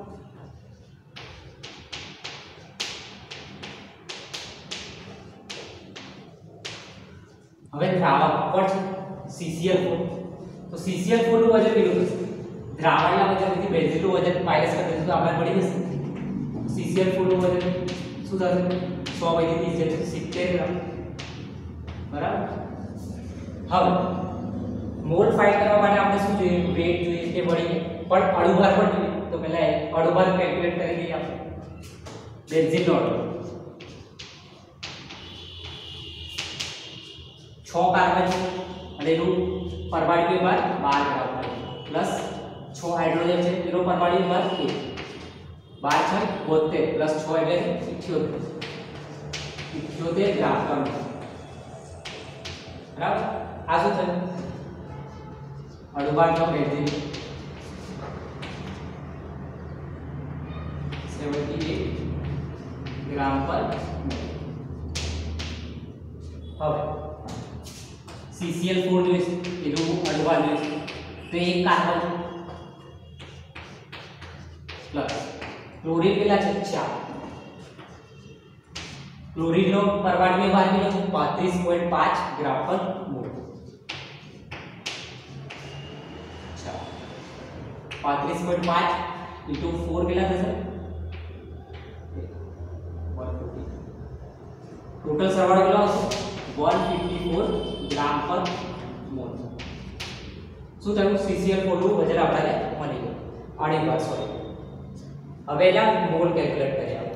હવે દ્રાવક કોણ છે CCl4. તો CCl4 નું વજન કેટલું થશે દ્રાવણના વજનથી બેન્ઝીનનું વજન માઈનસ કરી દઈશું તો આપણે મળી જશે CCl4 નું વજન શું થશે 100 / 30 એટલે 70 ગ્રામ. બરાબર. હવે મોલ ફાઇન્ડ કરવા માટે આપણે શું જોઈએ વેટ જોઈએ કે મળી પણ અણુભાર પણ જોઈએ તો પહેલા અણુભાર કેલ્ક્યુલેટ કરી દઈએ આપણે. બેન્ઝીનનો અણુ 6 કાર્બન અને એનું પરમાણુ ભાર 12 ગ્રામ પ્લસ 6 હાઇડ્રોજન છે એનો પરમાણુ ભાર 1 12 6 72 પ્લસ 6 એટલે 78 ગ્રામ કમ. બરાબર. આ શું થયું અણુભારનો બેન્ઝીન 78 ગ્રામ પર. હવે CCl4 જોઈએ એનું અણુભાર જોઈએ તો એક કાર્બન પ્લસ ક્લોરીન કેટલા છે 4. ક્લોરીનનો પરમાણુ ભાર કેટલો છે 35.5 ગ્રામ પર મોલ. 35.5 into 4 કેટલા થશે 150. ટોટલ સરવાળો કેટલો આવશે 154 ગ્રામ પર મોલ. શું થયું CCl4 નું વજન આપણને મળી ગયું. અણુભાર સોરી. હવે એના મોલ કેલ્ક્યુલેટ કરીએ આપણે.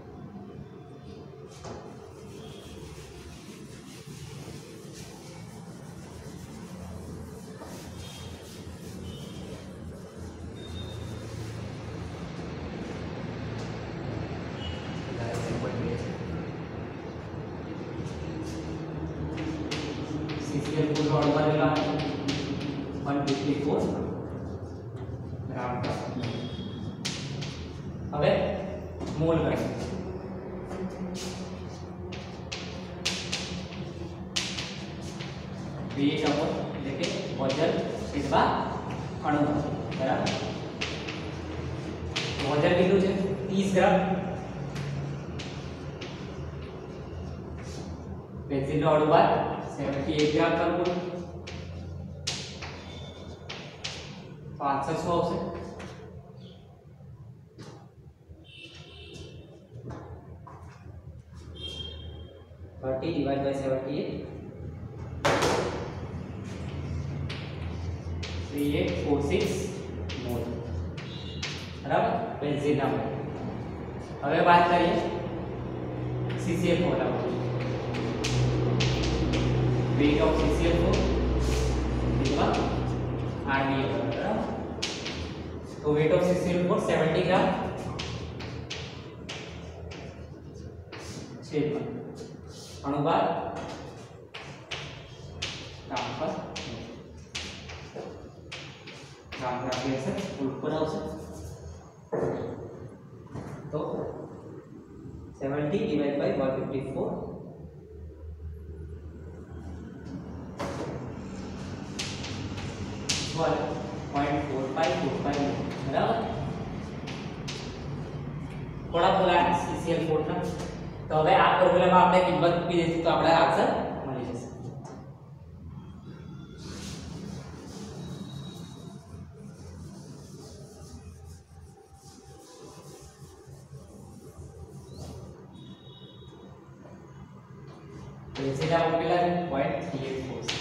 CCl4 નો અણુભાર કેટલો આવે 154 ગ્રામ પર. હવે મોલ કરીએ. વેટ અપોન એટલે કે વજન છેદમાં અણુભાર. બરાબર. વજન કેટલું છે 30 ગ્રામ. બેન્ઝીનનો અણુભાર 78 ગ્રામ પર મોલ. 500 આવશે. 30 divided by 78 3846 મોલ. બરાબર. બેન્ઝીનના મોલ. હવે વાત કરીએ CCl4 ના મોલ. વેટ ઓફ CCl4 કેટલા RDA. બરાબર. તો વેટ ઓફ CCl4 70 ગ્રામ છેદમાં અણુભાર ગ્રામ પર. ગ્રામ રાખીએ છે ઉપર આવશે તો 70 divided by 154 1.4545. બરાબર. થોડા બોલા CCl4 ના. તો હવે આ ફોર્મ્યુલામાં આપણે કિંમત મૂકી દઈશું તો આપણે આન્સર મળી જશે. બેન્ઝીનના મોલ કેટલા છે 0.384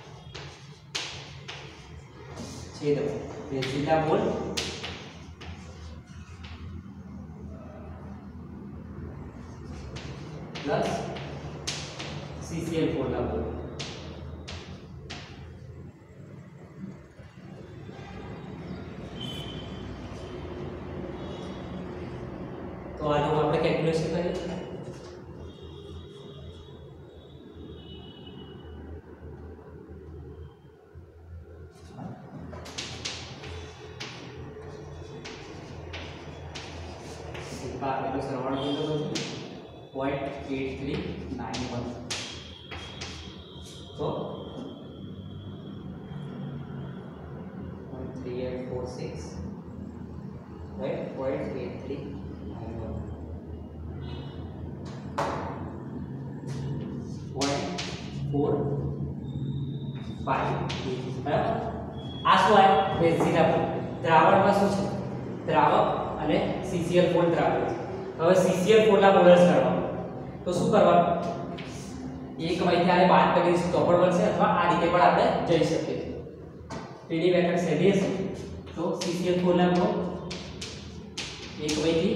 છેદમાં બેન્ઝીનના મોલ प्लस CCl4 ना बोल. तो आज हम આપણે કેલ્ક્યુલેશન કરીએ. इसका सरवाળો કેટલો થશે 0.8391. So 0.3846 right 0.8391 0.458 બરાબર આ શું આવ્યું બેઝિના દ્રાવણમાં શું છે દ્રાવક અને CCl4 દ્રાવ્ય છે હવે CCl4 ના મોલર્સ કરવાનું તો શું કરવાનું એક વૈદ્યાને બાદ કરીશું તો પણ બનશે અથવા આ રીતે પણ આપણે જઈ શકીએ છીએ પીડી વેક્ટર શોધીએ તો CCl4 ના મોલ એક વૈથી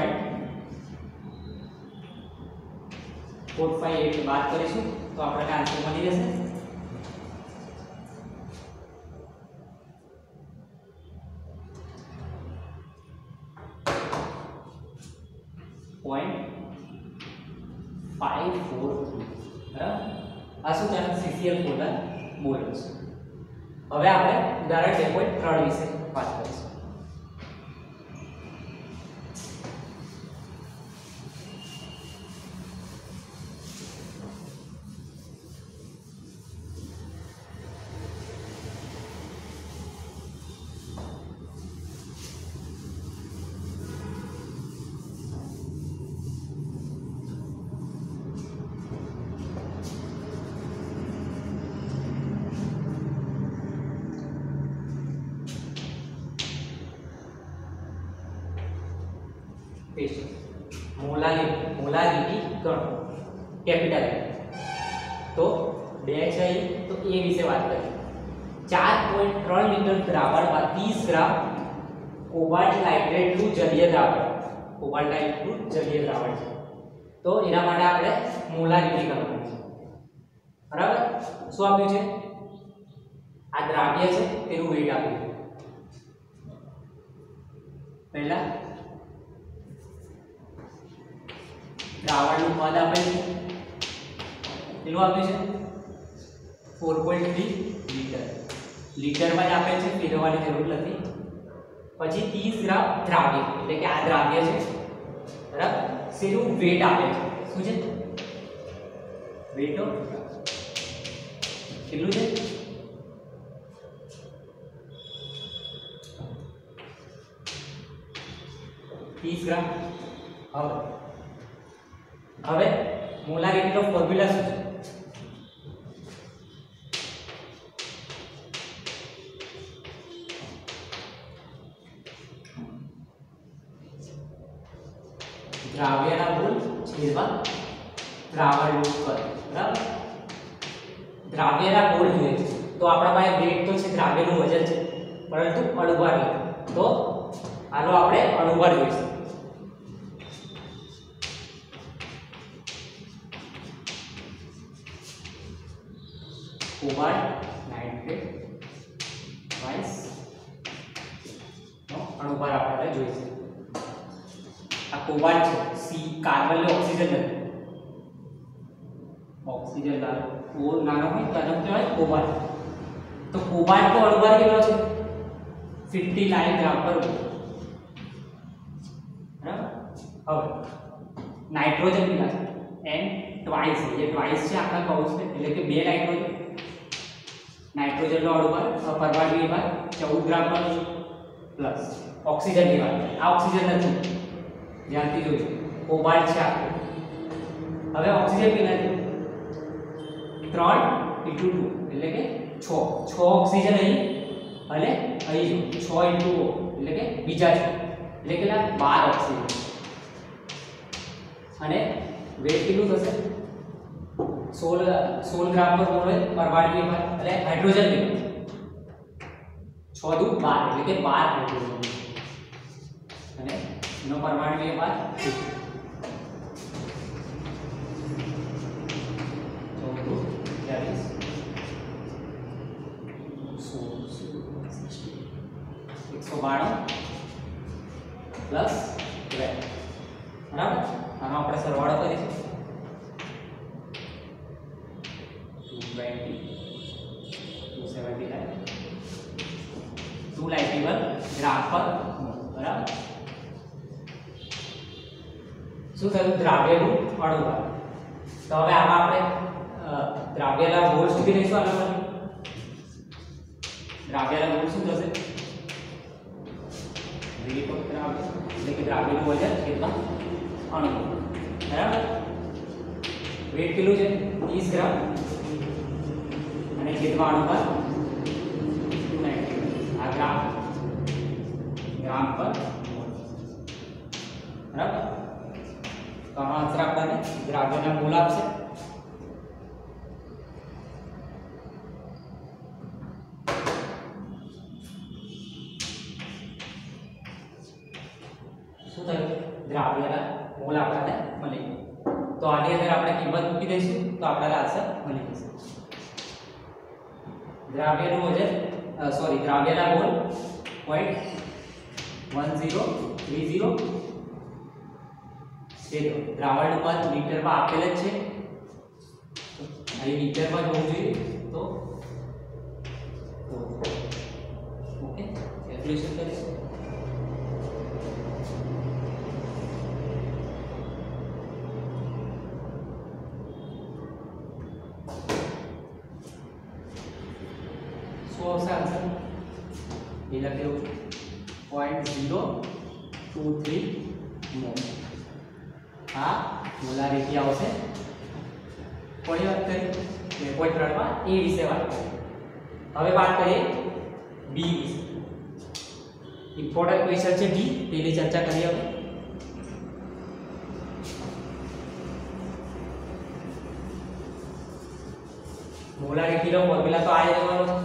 0.458 બાદ કરીશું તો આપણને આન્સર મળી જશે 0.543 બરાબર આ શું છે CCl4 ના મોલ્સ હવે આપણે ઉદાહરણ 2.3 વિશે વાત કરીશું મોલારિટી ગણો કેપિટલ તો 2 છે તો એ વિશે વાત કરીએ 4.3 લિટર દ્રાવણમાં 30 ગ્રામ કોબાલ્ટ નાઇટ્રેટ નું જલીય દ્રાવણ કોબાલ્ટ નાઇટ્રેટ નું જલીય દ્રાવણ છે તો એના માટે આપણે મોલારિટી કરવાની છે બરાબર શું આપ્યું છે આ દ્રાવ્ય છે તેનું વેટ આપ્યું છે પહેલા દ્રાવણનું પદ આપેલ છે કેટલું આપ્યું છે 4.3 લિટર લીટરમાં જ આપેલ છે ફેરવવાની જરૂર નથી પછી 30 ગ્રામ દ્રાવ્ય એટલે કે આ દ્રાવ્ય છે બરાબર શેનું વેટ આપેલ છે શું છે વેટ કેટલું છે 30 ગ્રામ હવે મોલારિટીનો ફોર્મ્યુલા શું છે દ્રાવ્યના મોલ છેદમાં દ્રાવણનું કદ બરાબર દ્રાવ્યના મોલ જોઈએ છે તો આપણા પાસે વેટ તો છે દ્રાવ્યનું વજન છે પરંતુ અણુભાર નથી તો આનો આપણે અણુભાર જોઈશું कोबाल्ट नाइट्रेट वाइस नो अणुभार આપણે જોઈશે આ કોબાલ્ટ છે સી કાર્બન ને ઓક્સિજન નથી ઓક્સિજન લાલ ઓ નાનો હોય તો આનો કહેવાય કોબાલ્ટ તો કોબાલ્ટ નો અણુભાર કેટલો છે 59 ગ્રામ પર બરાબર હવે નાઇટ્રોજન કેટલા છે n ટ્વાઇસ ये ट्वाइस છે આપણા કૌંસ છે એટલે કે 2 નાઇટ્રોજન नाइट्रोजन નો અણુભાર પરમાણુ ભાર 14 ગ્રામ પર પ્લસ ઓક્સિજન ની વાત આ ઓક્સિજન નથી ધ્યાનથી જોજો કોબાલ્ટ છે હવે ઓક્સિજન કેટલા છે 3 * 2 એટલે કે 6 ઓક્સિજન અહીં અને અહીં જો 6 * 2 એટલે કે બીજા છે એટલે કેટલા 12 ઓક્સિજન અને વેટ કેટલું થશે 16 ગ્રામ પર મોલ હોય પરમાણુ ભાર એટલે હાઇડ્રોજન કેટલું 6 * 2 = 12 એટલે કે 12 હાઇડ્રોજન અને એનો પરમાણુ ભાર 192 પ્લસ 12 બરાબર આનો આપણે સરવાળો કરીશું 220 279 291 ગ્રામ પર મોલ બરાબર શું થયું દ્રાવ્યનું અણુભાર તો હવે આમાં આપણે દ્રાવ્યલા મોલ સુધી લઈશું આના પર દ્રાવ્યલા મોલ શું થશે દ્રાવ્ય એટલે કે દ્રાવ્યનું વજન છેદમાં અણુ બરાબર વેટ કેટલું છે 30 ગ્રામ અને છેદમાં અણુ પર 290 આ ગ્રામ પર બરાબર તો આનો આન્સર આપણને દ્રાવ્યના મોલ આપશે શું થયું દ્રાવ્યના મોલ આપણને મળી તો આની અંદર આપણે કિંમત મૂકી દઈશું તો આપણને આન્સર મળી જશે દ્રાવ્યનું વજન દ્રાવ્યના મોલ 0.1030 છેદ દ્રાવણનું પદ મીટરમાં આપેલ જ છે અહીં મીટરમાં હોવું જોઈએ તો ઓકે કેલ્ક્યુલેશન કરીશું શું આવશે આન્સર એ લખેલું 0.023 મોલ આ મોલારિટી આવશે કોઈ વાત કરી 2.3 માં એ વિશે વાત કરી હવે વાત કરીએ બી વિશે ઇમ્પોર્ટન્ટ ક્વેશ્ચન છે બી તેની ચર્ચા કરીએ હવે મોલારિટીનો ફોર્મ્યુલા તો આ જ રહેવાનો છે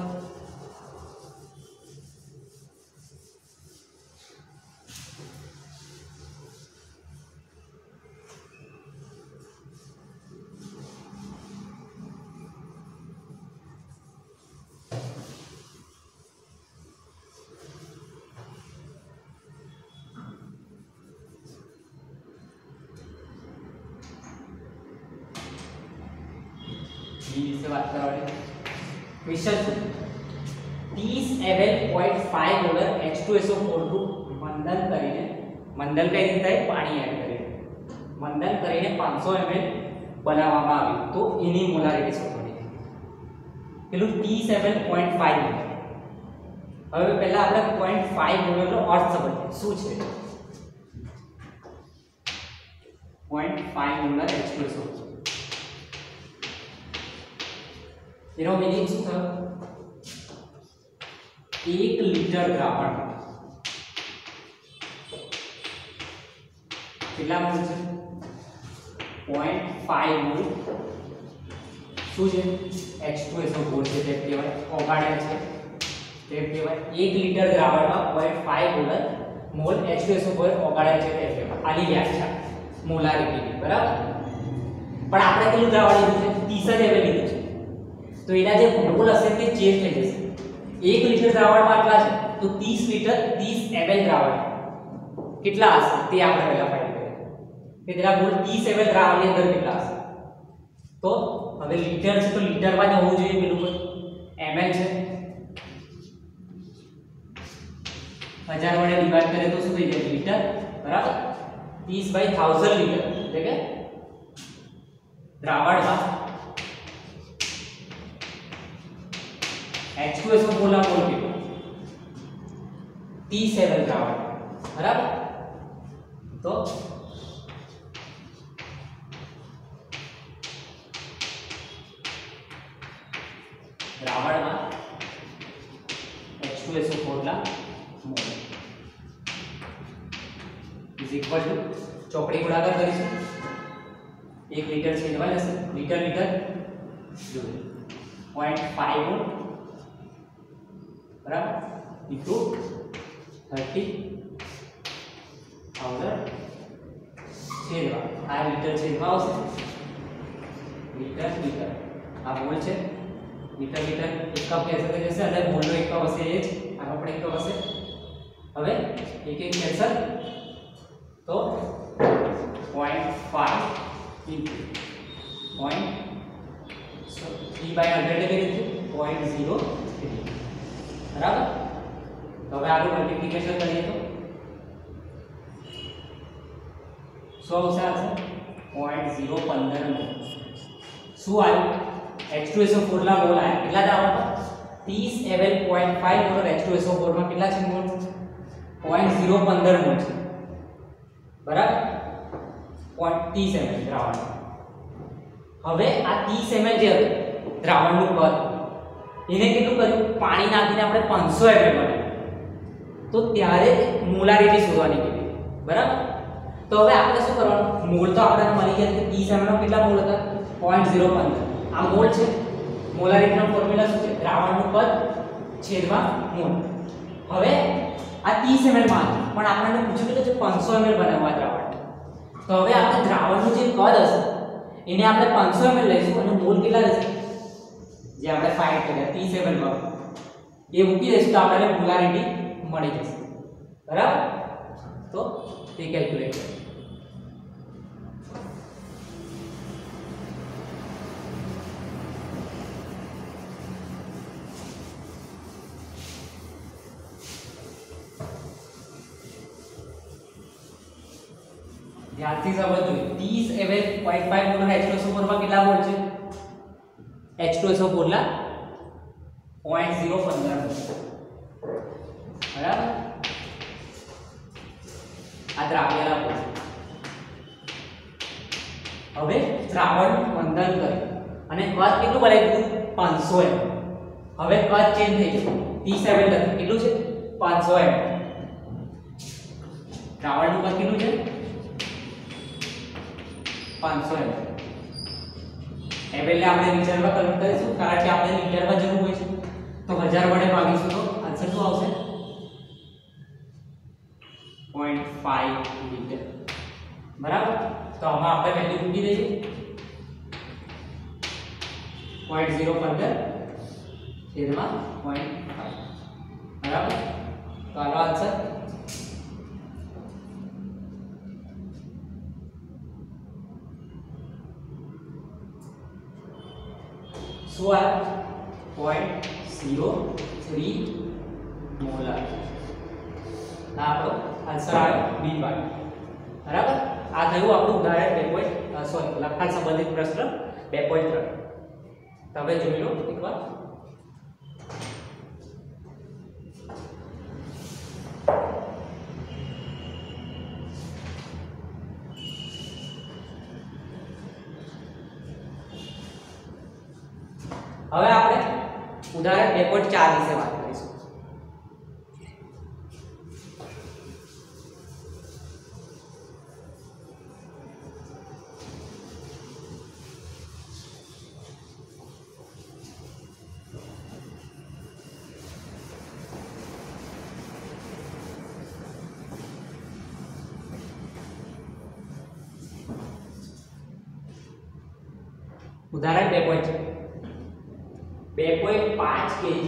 से बात करवानी क्वेश्चन 30 ml 0.5 મોલર H2SO4 નું મંદન કરીને મંદન કઈ રીતે થાય પાણી એડ કરીને મંદન કરીને 500 ml બનાવવામાં આવ્યું તો એની મોલારિટી શોધવાની પેલું 30 ml 0.5 મોલર હવે પહેલા આપણે 0.5 મોલર નો અર્થ સમજીએ શું છે 0.5 મોલર H2SO4 એનો મીનિંગ શું થયો 1 લિટર દ્રાવણ કેટલા મોલ છે 0.5 મોલ શું છે H2SO4 છે તે કહેવાય ઓગાળેલ છે તે કહેવાય 1 લિટર દ્રાવણમાં 0.5 મોલ H2SO4 ઓગાળેલ છે તે કહેવાય આની વ્યાખ્યા મોલારિટીની બરાબર પણ આપણે કેટલું દ્રાવણ લીધું છે 30 ml લીધું છે तो एना जे मोल हशे ते चेंज થઈ જશે 1 લિટર દ્રાવણમાં આટલા છે તો 30 લિટર 30 ml દ્રાવણ કેટલા હશે તે આપણે પહેલા ફાઇન્ડ કરીએ કે તેના મોલ 30 ml દ્રાવણની અંદર કેટલા હશે તો હવે લિટર છે તો લિટરમાં જ હોવું જોઈએ પેલું પર ml છે 1000 વડે ડિવાઇડ કરીએ તો શું થઈ જાય લિટર બરાબર 30/1000 લિટર એટલે કે દ્રાવણમાં H2SO4 ના મોલ કેટલો 30 ml દ્રાવણ બરાબર તો દ્રાવણમાં H2SO4 ના મોલ ઇઝ ઇક્વલ ટુ ચોકડી ગુણાકાર કરીશું 1 લિટર છેદમાં જશે લિટર લિટર જો 0.5 મોલ बराबर इनटू 30,000 छेदवा आ लीटर छेदवा आवशे लीटर लीटर आ मोल छे लीटर लीटर एकम कैसे जैसे અને મોલ નો એકમ હશે એ જ આનો પણ એકમ હશે હવે એક એક કેન્સલ તો 0.5 ઇન્ટુ 0.3/100 એટલે કેટલું 0.03 बराबर तो હવે આગળ મલ્ટીપ્લિકેશન કરીએ તો 100 આવશે 0.015 શું આવ્યું H2SO4 ના મોલ આયા કેટલા દ્રાવણમાં 30 ml 0.5 મોલ H2SO4 માં કેટલા છે મોલ 0.015 મોલ છે બરાબર 30 ml દ્રાવણ હવે આ 30 ml જે દ્રાવણનું કદ એને કેટલું કર્યું પાણી નાખીને આપણે 500 ml બનાવ્યું તો ત્યારે મોલારિટી શોધવાની કીધી બરાબર તો હવે આપણે શું કરવાનું મોલ તો આપણને મળી ગયા કે 30 ml નો કેટલા મોલ હતા 0.015 આ મોલ છે મોલારિટીનો ફોર્મ્યુલા શું છે દ્રાવણનું કદ છેદમાં મોલ હવે આ 30 ml માં પણ આપણને પૂછ્યું કે 500 ml બનાવવા દ્રાવણ તો હવે આપણે દ્રાવણનું જે કદ હશે એને આપણે 500 ml લઈશું અને મોલ કેટલા રહેશે જે આપણે ફાઇન્ડ કર્યા 30 ml માં એ મૂકી દઈશું તો આપણને મોલારિટી મળી જશે બરાબર તો તે કેલ્ક્યુલેટ કરીએ ધ્યાનથી સમજજો 30 ml 0.5 મોલ H2SO4 માં કેટલા મોલ છે H2SO4 ના 0.015 મોલ બરાબર આ દ્રાવ્યના મોલ હવે દ્રાવણ મંથન કરી અને કદ કેટલું બનાવી દીધું 500 ml હવે કદ ચેન્જ થઈ ગયું 30 ml કેટલું છે 500 ml દ્રાવણનું કદ કેટલું છે 500 ml ને આપણે લિટરમાં કન્વર્ટ કરીશું કારણ કે આપણે લિટરમાં જરૂર હોય છે તો 1000 વડે ભાગીશું તો આન્સર શું આવશે 0.5 લિટર બરાબર તો આમાં આપણે વેલ્યુ મૂકી દઈએ 0.015 છેદમાં 0.5 બરાબર તો આનો આન્સર શું આવ્યો 0.03 મોલાર આ આપણો આન્સર આવ્યો બી બાજુ બરાબર આ થયું આપણું ઉદાહરણ 2. સોરી લખાણ સંબંધિત પ્રશ્ન 2.3 તમે જોઈ લો એકવાર હવે આપણે ઉદાહરણ 2.4 વિશે વાત કરીશું ઉદાહરણ 2.4 2.5 kg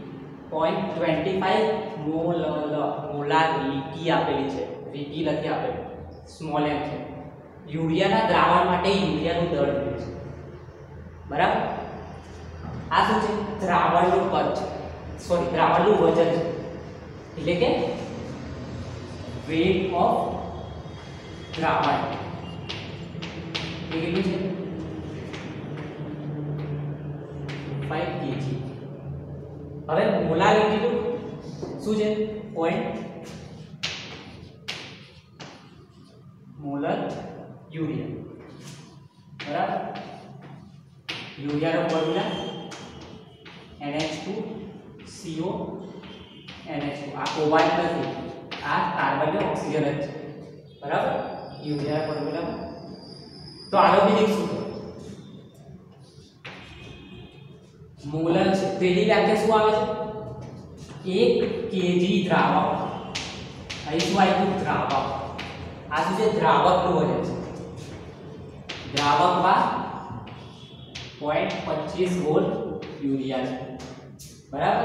0.25 મોલાર લીટી આપેલી છે લીટી નથી આપેલી સ્મોલ m છે યુરિયાના દ્રાવણ માટે યુરિયાનું દળ જોઈએ છે બરાબર આ શું છે દ્રાવણનું કદ છે સોરી દ્રાવણનું વજન છે એટલે કે વેટ ઓફ દ્રાવણ એ કેટલું છે 5 kg હવે મોલારિટી શું છે પોઈન્ટ મોલર યુરિયા બરાબર યુરિયાનો ફોર્મ્યુલા NH2CO NH2 આ કોબાલ્ટ નથી આ કાર્બન ને ઓક્સિજન જ છે બરાબર યુરિયાના ફોર્મ્યુલા તો આનો બીજું શું મોલર છે પેલી વ્યાખ્યા શું આવે છે 1 kg દ્રાવક અહીં શું આવ્યું દ્રાવક આ શું છે દ્રાવકનું વજન છે દ્રાવકમાં 0.25 મોલ યુરિયા છે બરાબર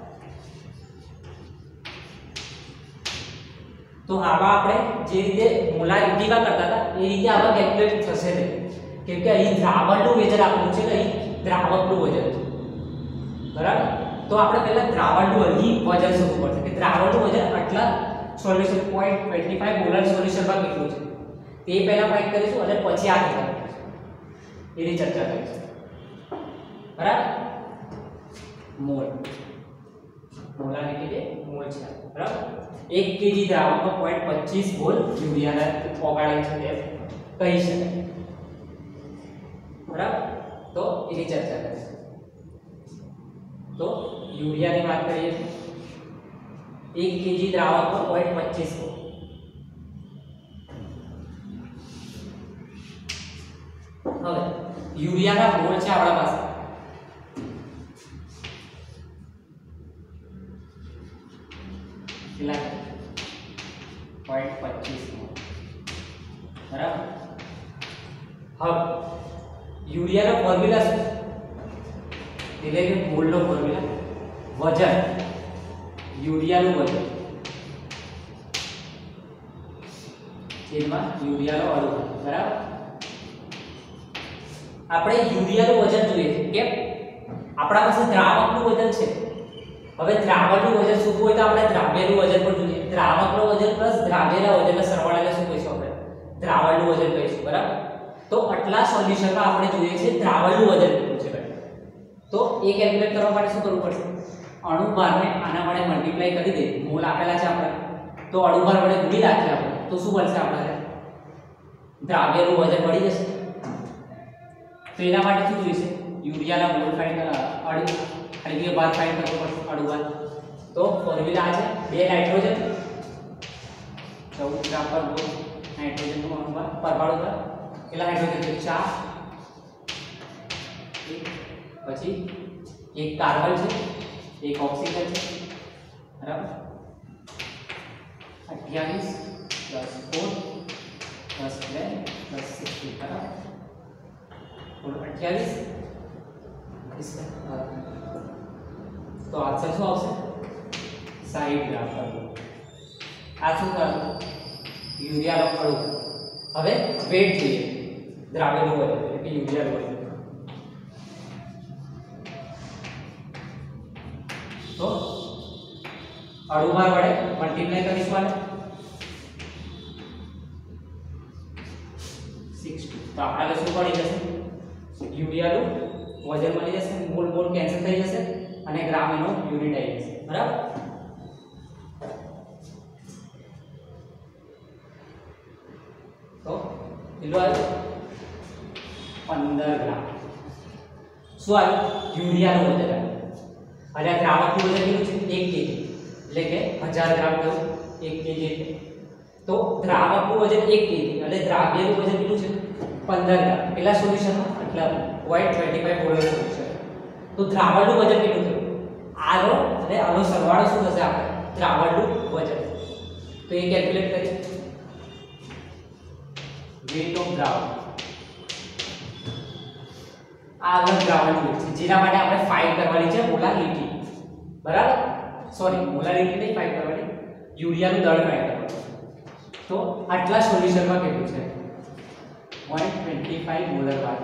તો આમાં આપણે જે રીતે મોલારિટીમાં કરતા હતા એ રીતે આમાં કેલ્ક્યુલેટ થશે નહીં કેમ કે અહીં દ્રાવણનું વજન આપેલું છે ને અહીં દ્રાવકનું વજન છે બરાબર તો આપણે પહેલા દ્રાવણનું અહીં વજન શોધવું પડશે કે દ્રાવણનું વજન આટલા સોલ્યુશન 0.25 મોલર સોલ્યુશનમાં કેટલું છે તે પહેલા ફાઇન્ડ કરીશું અને પછી આ કેટલા એની ચર્ચા કરીશું બરાબર મોલ મોલારિટી એ મોલ છે બરાબર 1 kg દ્રાવકમાં 0.25 મોલ યુરિયા ઓગાળે છે તે કહી શકાય બરાબર તો એની ચર્ચા કરીશું તો યુરિયાની વાત કરીએ 1 kg દ્રાવકમાં 0.25 મોલ હવે યુરિયાના મોલ છે આપણા પાસે કેટલા 0.25 મોલ બરાબર હવે યુરિયાનો ફોર્મ્યુલા શું એટલે કે મોલનો ફોર્મ્યુલા વજન યુરિયાનું વજન છેદમાં યુરિયાનો અણુ બરાબર આપણે યુરિયાનું વજન જોઈએ છે કેમ આપણા પાસે દ્રાવકનું વજન છે હવે દ્રાવકનું વજન શું હોય તો આપણે દ્રાવ્યનું વજન પણ જોઈએ દ્રાવકનું વજન પ્લસ દ્રાવ્યના વજનના સરવાળાને શું કહીશું આપણે દ્રાવણનું વજન કહીશું બરાબર તો આટલા સોલ્યુશનમાં આપણે જોઈએ છે દ્રાવણનું વજન કેટલું છે તો એ કેલ્ક્યુલેટ કરવા માટે શું કરવું પડશે અણુ ભારને આના વડે મલ્ટીપ્લાય કરી દે મોલ આપેલા છે આપણે તો અણુ ભાર વડે ગુણી નાખીએ આપણે તો શું બનશે આપણે દ્રાવ્યનું વજન મળી જશે તો એના માટે શું જોઈશે યુરિયાના મોલ ફાઇન્ડ અણુ ભાર ફાઇન્ડ કરવો પડશે અણુ ભાર તો ફોર્મ્યુલા આ છે 2 નાઇટ્રોજન 14 ગ્રામ પર મોલ નાઇટ્રોજનનું અણુ ભાર પરમાણુ ભાર કેટલા નાઇટ્રોજન છે 4 પછી એક કાર્બન છે એક ઓક્સિજન છે બરાબર 28 + 4 + 2 + 16 બરાબર 28 તો આન્સર શું આવશે 60 ગ્રામ પર આ શું કરવું યુરિયાનો અણુ હવે વેટ જોઈએ દ્રાવ્યનું વજન એટલે કે યુરિયાનું વજન તો અણુભાર વડે મલ્ટીપ્લાય કરીશું આને 60 તો આપણે શું પડી જશે યુરિયાનું વજન મળી જશે મોલ મોલ કેન્સલ થઈ જશે અને ગ્રામ એનો યુનિટ આવી જશે બરાબર તો કેટલું આવ્યું 15 ગ્રામ શું આવ્યું યુરિયાનું વજન આવ્યું અને આ દ્રાવકનું વજન કેટલું છે 1 kg એટલે કે 1000 ગ્રામ થયું 1 kg એટલે તો દ્રાવકનું વજન 1 kg અને દ્રાવ્યનું વજન કેટલું છે 15 ગ્રામ પેલા સોલ્યુશનમાં એટલે 0.25 મોલર સોલ્યુશન તો દ્રાવણનું વજન કેટલું થયું આનો અને આનો સરવાળો શું થશે આપણે દ્રાવણનું વજન તો એ કેલ્ક્યુલેટ કરીએ વેટ ઓફ દ્રાવણ આ અલગ દ્રાવણનું છે જેના માટે આપણે ફાઇન્ડ કરવાની છે મોલારિટી બરાબર સોરી મોલારિટી નહીં ફાઇન્ડ કરવાની યુરિયાનું દળ ફાઇન્ડ કરવાનું તો આટલા સોલ્યુશનમાં કેટલું છે 125 મોલર વાર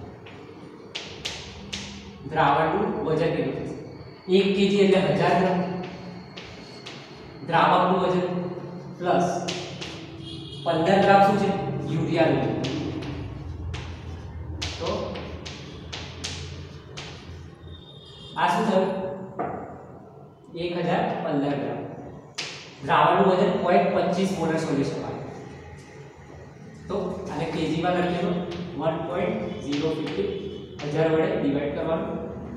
દ્રાવણનું વજન કેટલું થશે 1 kg એટલે 1000 ગ્રામ દ્રાવકનું વજન પ્લસ 15 ગ્રામ શું છે યુરિયાનું તો આ શું થયું 1015 ગ્રામ દ્રાવણનું વજન 0.25 મોલર સોલ્યુશન આવે તો આને kg માં લખી લો 1.050 1000 વડે ડિવાઇડ કરવાનું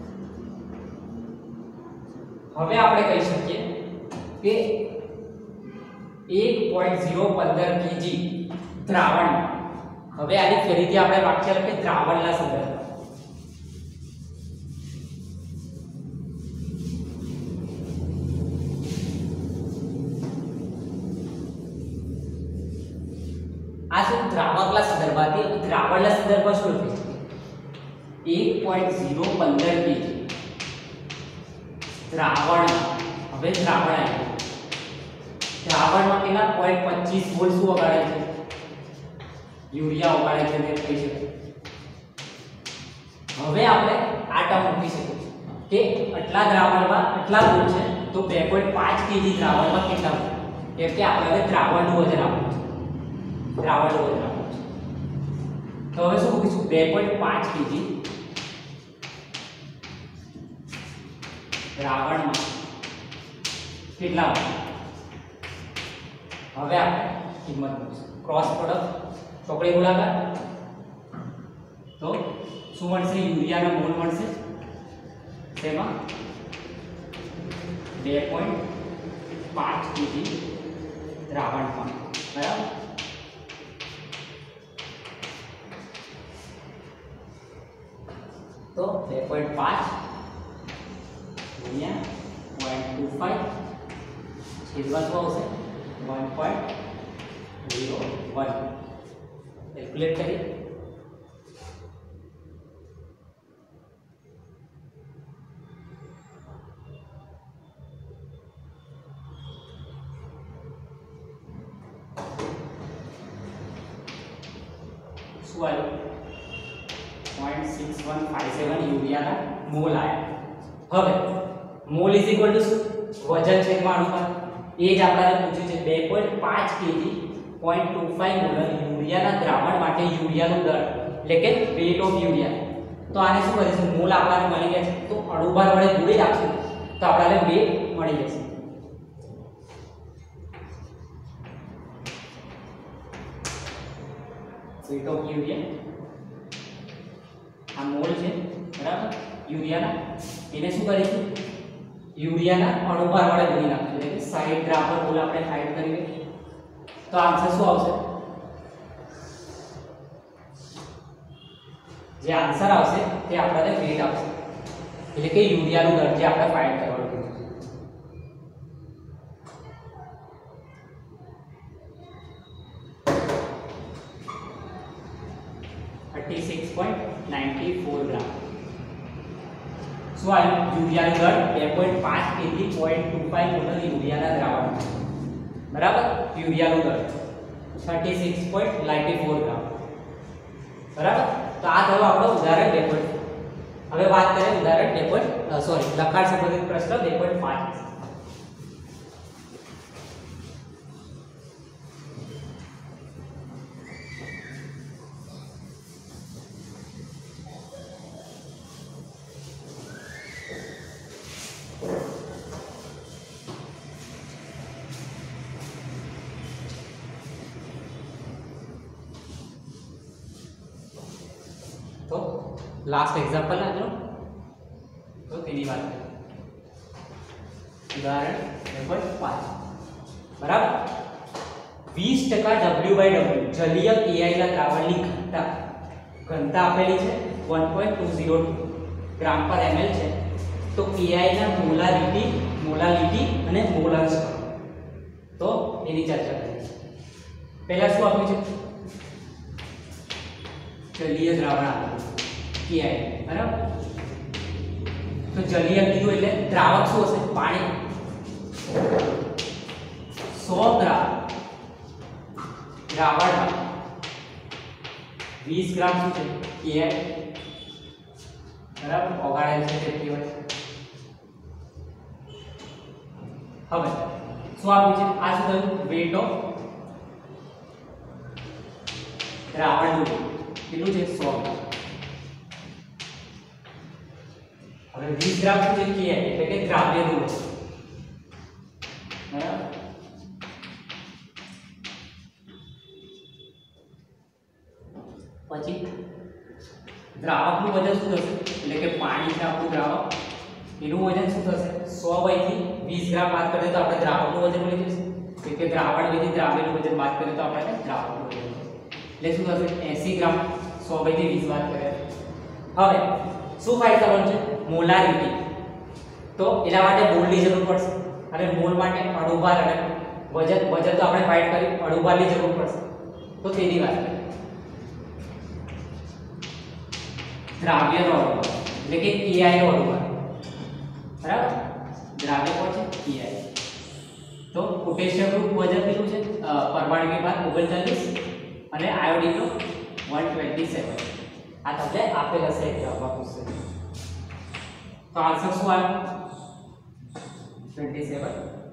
હવે આપણે કહી શકીએ કે 1.015 kg દ્રાવણ હવે આની ફરીથી આપણે વાક્ય લખીએ દ્રાવણના સંદર્ભમાં આ શું દ્રાવકના સંદર્ભમાંથી દ્રાવણના સંદર્ભમાં શું લખી શકીએ 1.015 kg દ્રાવણ હવે દ્રાવણ આવ્યું દ્રાવણમાં કેટલા 0.25 મોલ શું ઓગાળે છે યુરિયા ઓગાળે છે તે કહી શકીએ હવે આપણે આ ટર્મ મૂકી શકીએ કે આટલા દ્રાવણમાં આટલા મોલ છે તો 2.5 kg દ્રાવણમાં કેટલા મોલ કેમ કે આપણે હવે દ્રાવણનું વજન આપવું છે દ્રાવણનું વજન આપવું છે તો હવે શું મૂકીશું 2.5 kg દ્રાવણમાં કેટલા હોય? હવે આપણે કિંમત મૂકીશું. ક્રોસ પ્રોડક્ટ ચોકડી ગુણાકાર તો શું મળશે? યુરિયાનો મોલ મળશે તેમાં 2.5 kg દ્રાવણમાં, બરાબર. તો 2.5 ગુણ્યા 0.25 છેદમાં શું આવશે? 1.01. કેલ્ક્યુલેટ કરીએ. શું આવ્યું? 0.6157 યુરિયાના મોલ આવ્યા. હવે મોલ ઇઝ ઇક્વલ ટુ શું? વજન છેદમાં અનુપાત. એ જ આપણે પૂછ્યું છે. 2.5 kg 0.25 મોલ યુરિયાના દ્રાવણ માટે યુરિયાનો દર એટલે કે વેટ ઓફ યુરિયા. તો આને શું કરીશું? મોલ આપણને મળી ગયા છે તો અણુભાર વડે ગુણી નાખશું તો આપણને વેટ મળી જશે. વેટ ઓફ યુરિયા આ મોલ છે, બરાબર. યુરિયાના એને શું કરીશું? યુરિયાના અણુભાર વડે ગુણી નાખશું એટલે કે 60 ગ્રામ પર મોલ આપણે ફાઇન્ડ કરીએ તો આન્સર શું આવશે? જે આન્સર આવશે તે આપણને વેટ આવશે એટલે કે યુરિયાનું દર જે આપણે ફાઇન્ડ કરવાનું છે. 36.94 ગ્રામ. શું આવ્યું? યુરિયાનું દર 2.5 kg 0.25 મોલ યુરિયાના દ્રાવણ, બરાબર. યુરિયાનું દર 36.94 ગ્રામ, બરાબર. તો આ થયું આપણો ઉદાહરણ 2. હવે વાત કરીએ ઉદાહરણ 2. લખાણ સંબંધિત પ્રશ્ન 2.5. तो लास्ट एग्जांपल है जो तो तेरी बात है उदाहरण नंबर 5 बराबर 20% W/W जलीय KI ના દ્રાવણની ઘનતા આપેલી છે 1.202 ગ્રામ પર ml છે તો KI ના મોલાલિટી અને મોલાંશ તો એની ચર્ચા કરીએ. પહેલા શું આપ્યું છે? જલીય દ્રાવણ આપ્યું KI, બરાબર. તો જલીય કીધું એટલે દ્રાવક શું હશે? પાણી. 100 ગ્રામ દ્રાવણમાં 20 ગ્રામ શું છે? KI, બરાબર. ઓગાળેલ છે તે કહેવાય. હવે શું આપ્યું છે? આ શું થયું? વેટ ઓફ દ્રાવણનું કેટલું છે? 100 ગ્રામ. હવે 20 ગ્રામ શું છે? KI એટલે કે દ્રાવ્યનું વજન, બરાબર. પછી દ્રાવકનું વજન શું થશે? એટલે કે પાણી છે આપણું દ્રાવક, એનું વજન શું થશે? 100 માંથી 20 ગ્રામ બાદ કરીએ તો આપણે દ્રાવકનું વજન મળી જશે. એટલે કે દ્રાવણ માંથી દ્રાવ્યનું વજન બાદ કરીએ તો આપણે દ્રાવકનું વજન એટલે શું થશે? 80 ગ્રામ 100 માંથી 20 બાદ કરીએ. હવે શું ફાઇન્ડ કરવાનું છે? મોલારિટી. તો એના માટે મોલની જરૂર પડશે અને મોલ માટે અણુભાર અને વજન તો આપણે ફાઇન્ડ કરી અણુભારની જરૂર પડશે. તો તેની વાત કરીએ. દ્રાવ્યનો અણુભાર એટલે કે KI નો અણુભાર, બરાબર. દ્રાવ્ય કોણ છે? KI. તો પોટેશિયમ નું વજન કેટલું છે? પરમાણ્વીય ભાર 39 અને આયોડિનનો 127. આ તમને આપેલ હશે જવાબમાં પૂછશે. તો આન્સર શું આવ્યો? 27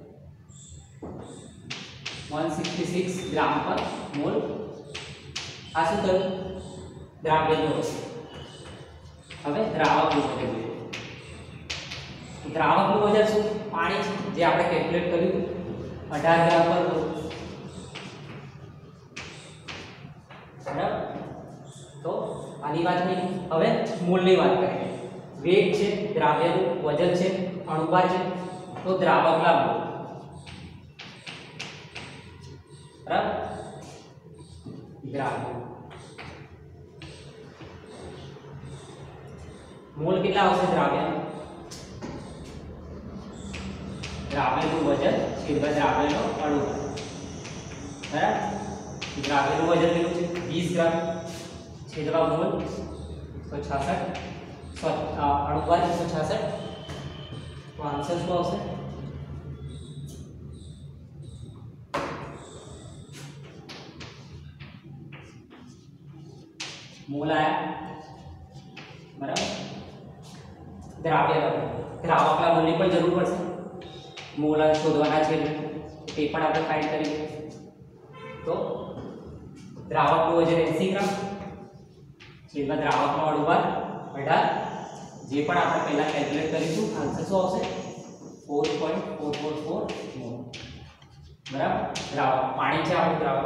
166 ગ્રામ પર મોલ. આ શું થયું? દ્રાવ્યનું વજન. હવે દ્રાવકનું વજન જોઈએ. દ્રાવકનું વજન શું પાણી છે જે આપણે કેલ્ક્યુલેટ કર્યું 18 ગ્રામ પર મોલ બરાબર તો આની વાત થઈ હવે મોલની વાત કરીએ વેગ છે દ્રાવ્યનું વજન છે અણુભાર છે તો દ્રાવકના મોલ બરાબર દ્રાવ્ય મોલ કેટલા આવશે દ્રાવ્યનું વજન છેદમાં દ્રાવ્યનો અણુભાર બરાબર દ્રાવ્યનું વજન કેટલું છે 20 ગ્રામ છેદમાં મોલ 166 અણુભાર 166 તો આન્સર શું આવશે મોલ આયા બરાબર દ્રાવકના મોલની પણ જરૂર પડશે મોલ શોધવાના છે તે પણ આપણે ફાઇન્ડ કરીએ તો દ્રાવકનું વજન 80 ગ્રામ છેદમાં દ્રાવકનો અણુભાર 18 જે પણ આપણે પહેલા કેલ્ક્યુલેટ કરીશું આન્સર શું આવશે 4.444 મોલ બરાબર દ્રાવક પાણી છે આપણું દ્રાવક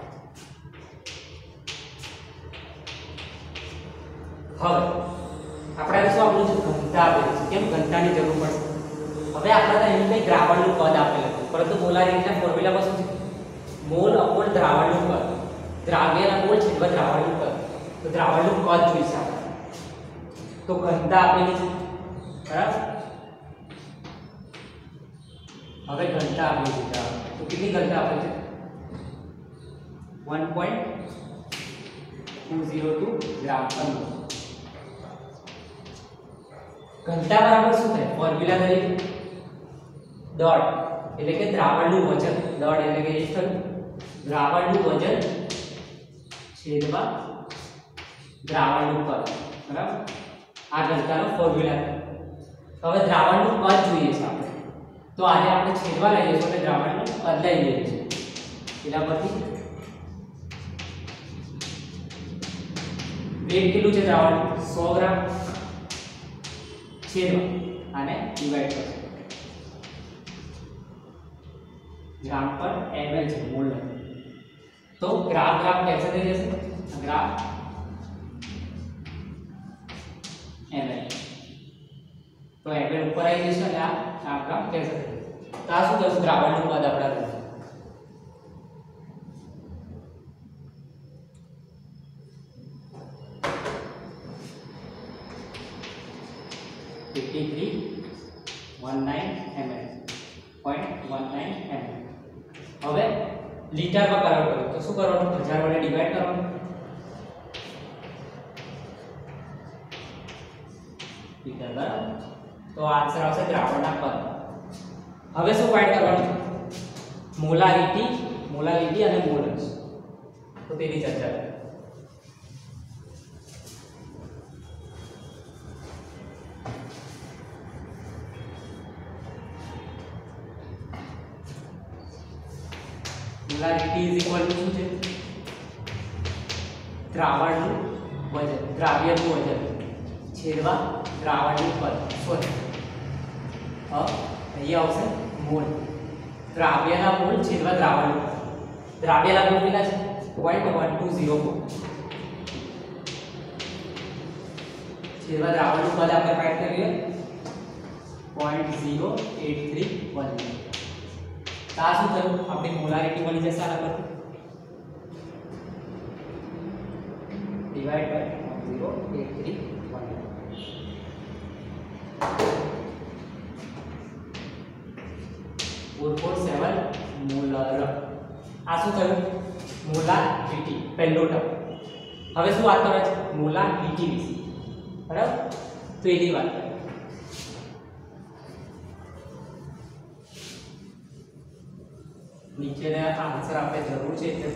હવે આપણે શું આપણું છે ઘનતા આપેલી છે કેમ ઘનતાની જરૂર પડશે હવે આપણે અહીં કઈ દ્રાવણનું કદ આપેલું હતું પરંતુ મોલારિટીના ફોર્મ્યુલામાં શું છે મોલ અપોન દ્રાવણનું કદ દ્રાવ્યના મોલ છેદમાં દ્રાવણનું કદ તો દ્રાવણનું કદ જોઈશે આપણે તો ઘનતા આપેલી છે બરાબર હવે ઘનતા આપેલી છે તો કેટલી ઘનતા આપેલી છે 1.202 ગ્રામ પર મોલ ઘનતા બરાબર શું થાય ફોર્મ્યુલા તરીકે દળ એટલે કે દ્રાવણનું વજન દળ એટલે કે એ થયું દ્રાવણનું વજન છેદમાં દ્રાવણનું કદ બરાબર આ ઘનતાનો ફોર્મ્યુલા હવે દ્રાવણનું કદ જોઈએ છે આપણે તો આજે આપણે છેદમાં લઈ જઈશું એટલે દ્રાવણનું કદ લઈ લઈએ છીએ એના પરથી વેગ કેટલું છે દ્રાવણ 100 ગ્રામ छेदમાં આને ડિવાઇડ કરો ग्राम पर ml છે મોલ तो ग्राम ग्राम कैसे થઈ જશે ग्राम ml तो ml ઉપર આવી જશે અને આ ગ્રામ कैसे થઈ જશે તો આ શું કરશું દ્રાવણનું પદ આપણે 5319 ml 0.19 ml હવે લીટરમાં કન્વર્ટ કરો તો શું કરવાનું 1000 વડે ડિવાઇડ કરવાનું લીટર બરાબર તો આન્સર આવશે દ્રાવણના કદ હવે શું ફાઇન્ડ કરવાનું મોલારિટી અને મોલસ તો તેની ચર્ચા કરીએ मोलारिटी इज इक्वल टू શું છે દ્રાવણનું વજન દ્રાવ્યનું વજન છેદમાં દ્રાવણનું કદ સોરી અહીંયા આવશે મોલ દ્રાવ્યના મોલ છેદમાં દ્રાવણનું દ્રાવ્યના મોલ કેટલા છે 0.1204 છેદમાં દ્રાવણનું કદ આપણે ફાઇન્ડ કરીએ 0.0831 આ શું થયું આપણી મોલારિટી મળી જશે આના પરથી ડિવાઇડ બાય 0.831 447 મોલર આ શું થયું મોલારિટી પહેલો ટર્મ હવે શું વાત કરે છે મોલારિટી વિશે બરાબર તો એની વાત કરીએ नीचे आंसर आपने जरूर છે એટલે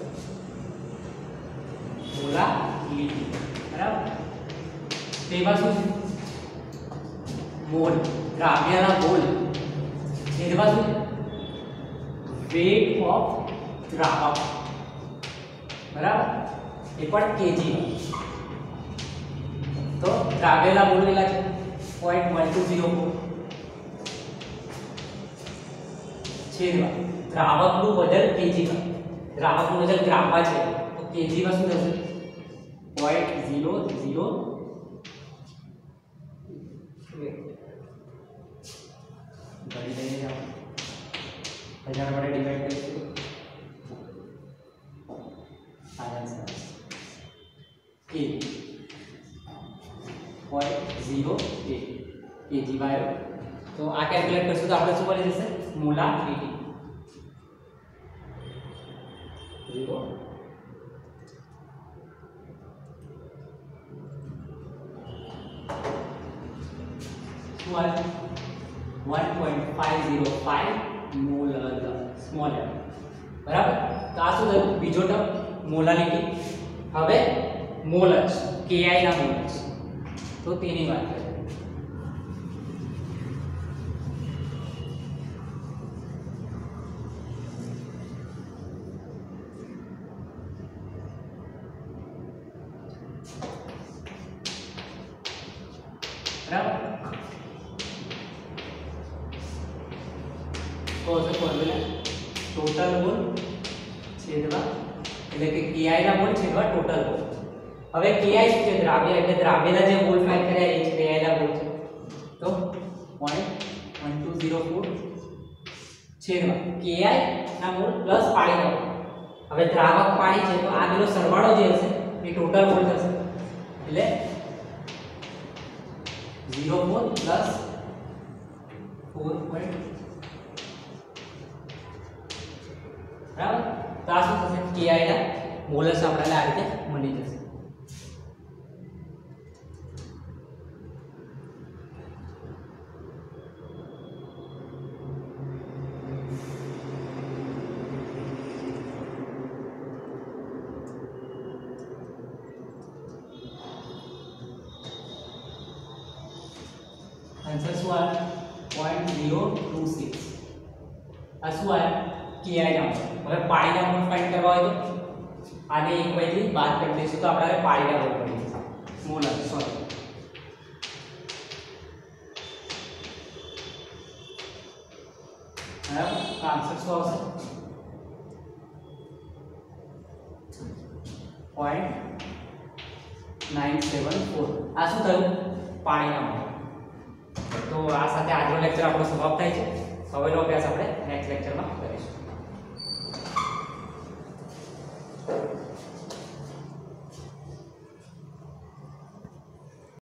મોલારિટી બરાબર તેમાં શું છે મોલ દ્રાવ્યના મોલ છેદમાં શું વેટ ઓફ દ્રાવક બરાબર એ પણ કેજી તો દ્રાવ્યના મોલ કેટલા છે 0.1204 છેદમાં દ્રાવકનું વજન કેજીમાં, દ્રાવકનું વજન ગ્રામમાં છે તો કેજીમાં શું થશે 0.00 ઘડી લઈને જાઓ 1000 વડે ડિવાઈડ કરીશું આન્સર કે 0.08 kg બાય તો આ કેલ્ક્યુલેટ કરશું તો આપણે શું મળી જશે molar dt 0 1.505 molar small m બરાબર તો આ શું થયું બીજો ટર્મ મોલાલિટી હવે મોલસ ki ના મોલસ તો તેની વાત કરીએ બરાબર તો છે ફોર્મ્યુલા ટોટલ મોલ છેદમાં એટલે કે ki ના મોલ છેદમાં ટોટલ મોલ હવે ki શું છે દ્રાવ્ય એટલે દ્રાવ્યના જે મોલ ફાઇન્ડ કર્યા એ જ ki ના મોલ છે તો 0.1204 છેદમાં ki ના મોલ પ્લસ પાણીના મોલ હવે દ્રાવક પાણી છે તો આ બેનો સરવાળો જે હશે એ ટોટલ મોલ થશે એટલે 0.4 પ્લસ 4. બરાબર તો આ શું થશે ki ના મોલસ આપણને આ રીતે મળી જશે आंसर શું આવ્યો 0.026 આ શું આવ્યો ki ના હવે પાણીના મોલ ફાઇન્ડ કરવા હોય તો આને એક બાયથી બાદ કરી દઈશું તો આપણે પાણીના મોલ મળી જશે મોલ સોરી બરાબર આન્સર શું આવશે 0.974 આ શું થયું પાણીના મોલ તો આ સાથે આજનો લેક્ચર આપણો સમાપ્ત થાય છે હવેનો અભ્યાસ આપણે નેક્સ્ટ લેક્ચરમાં કરીશું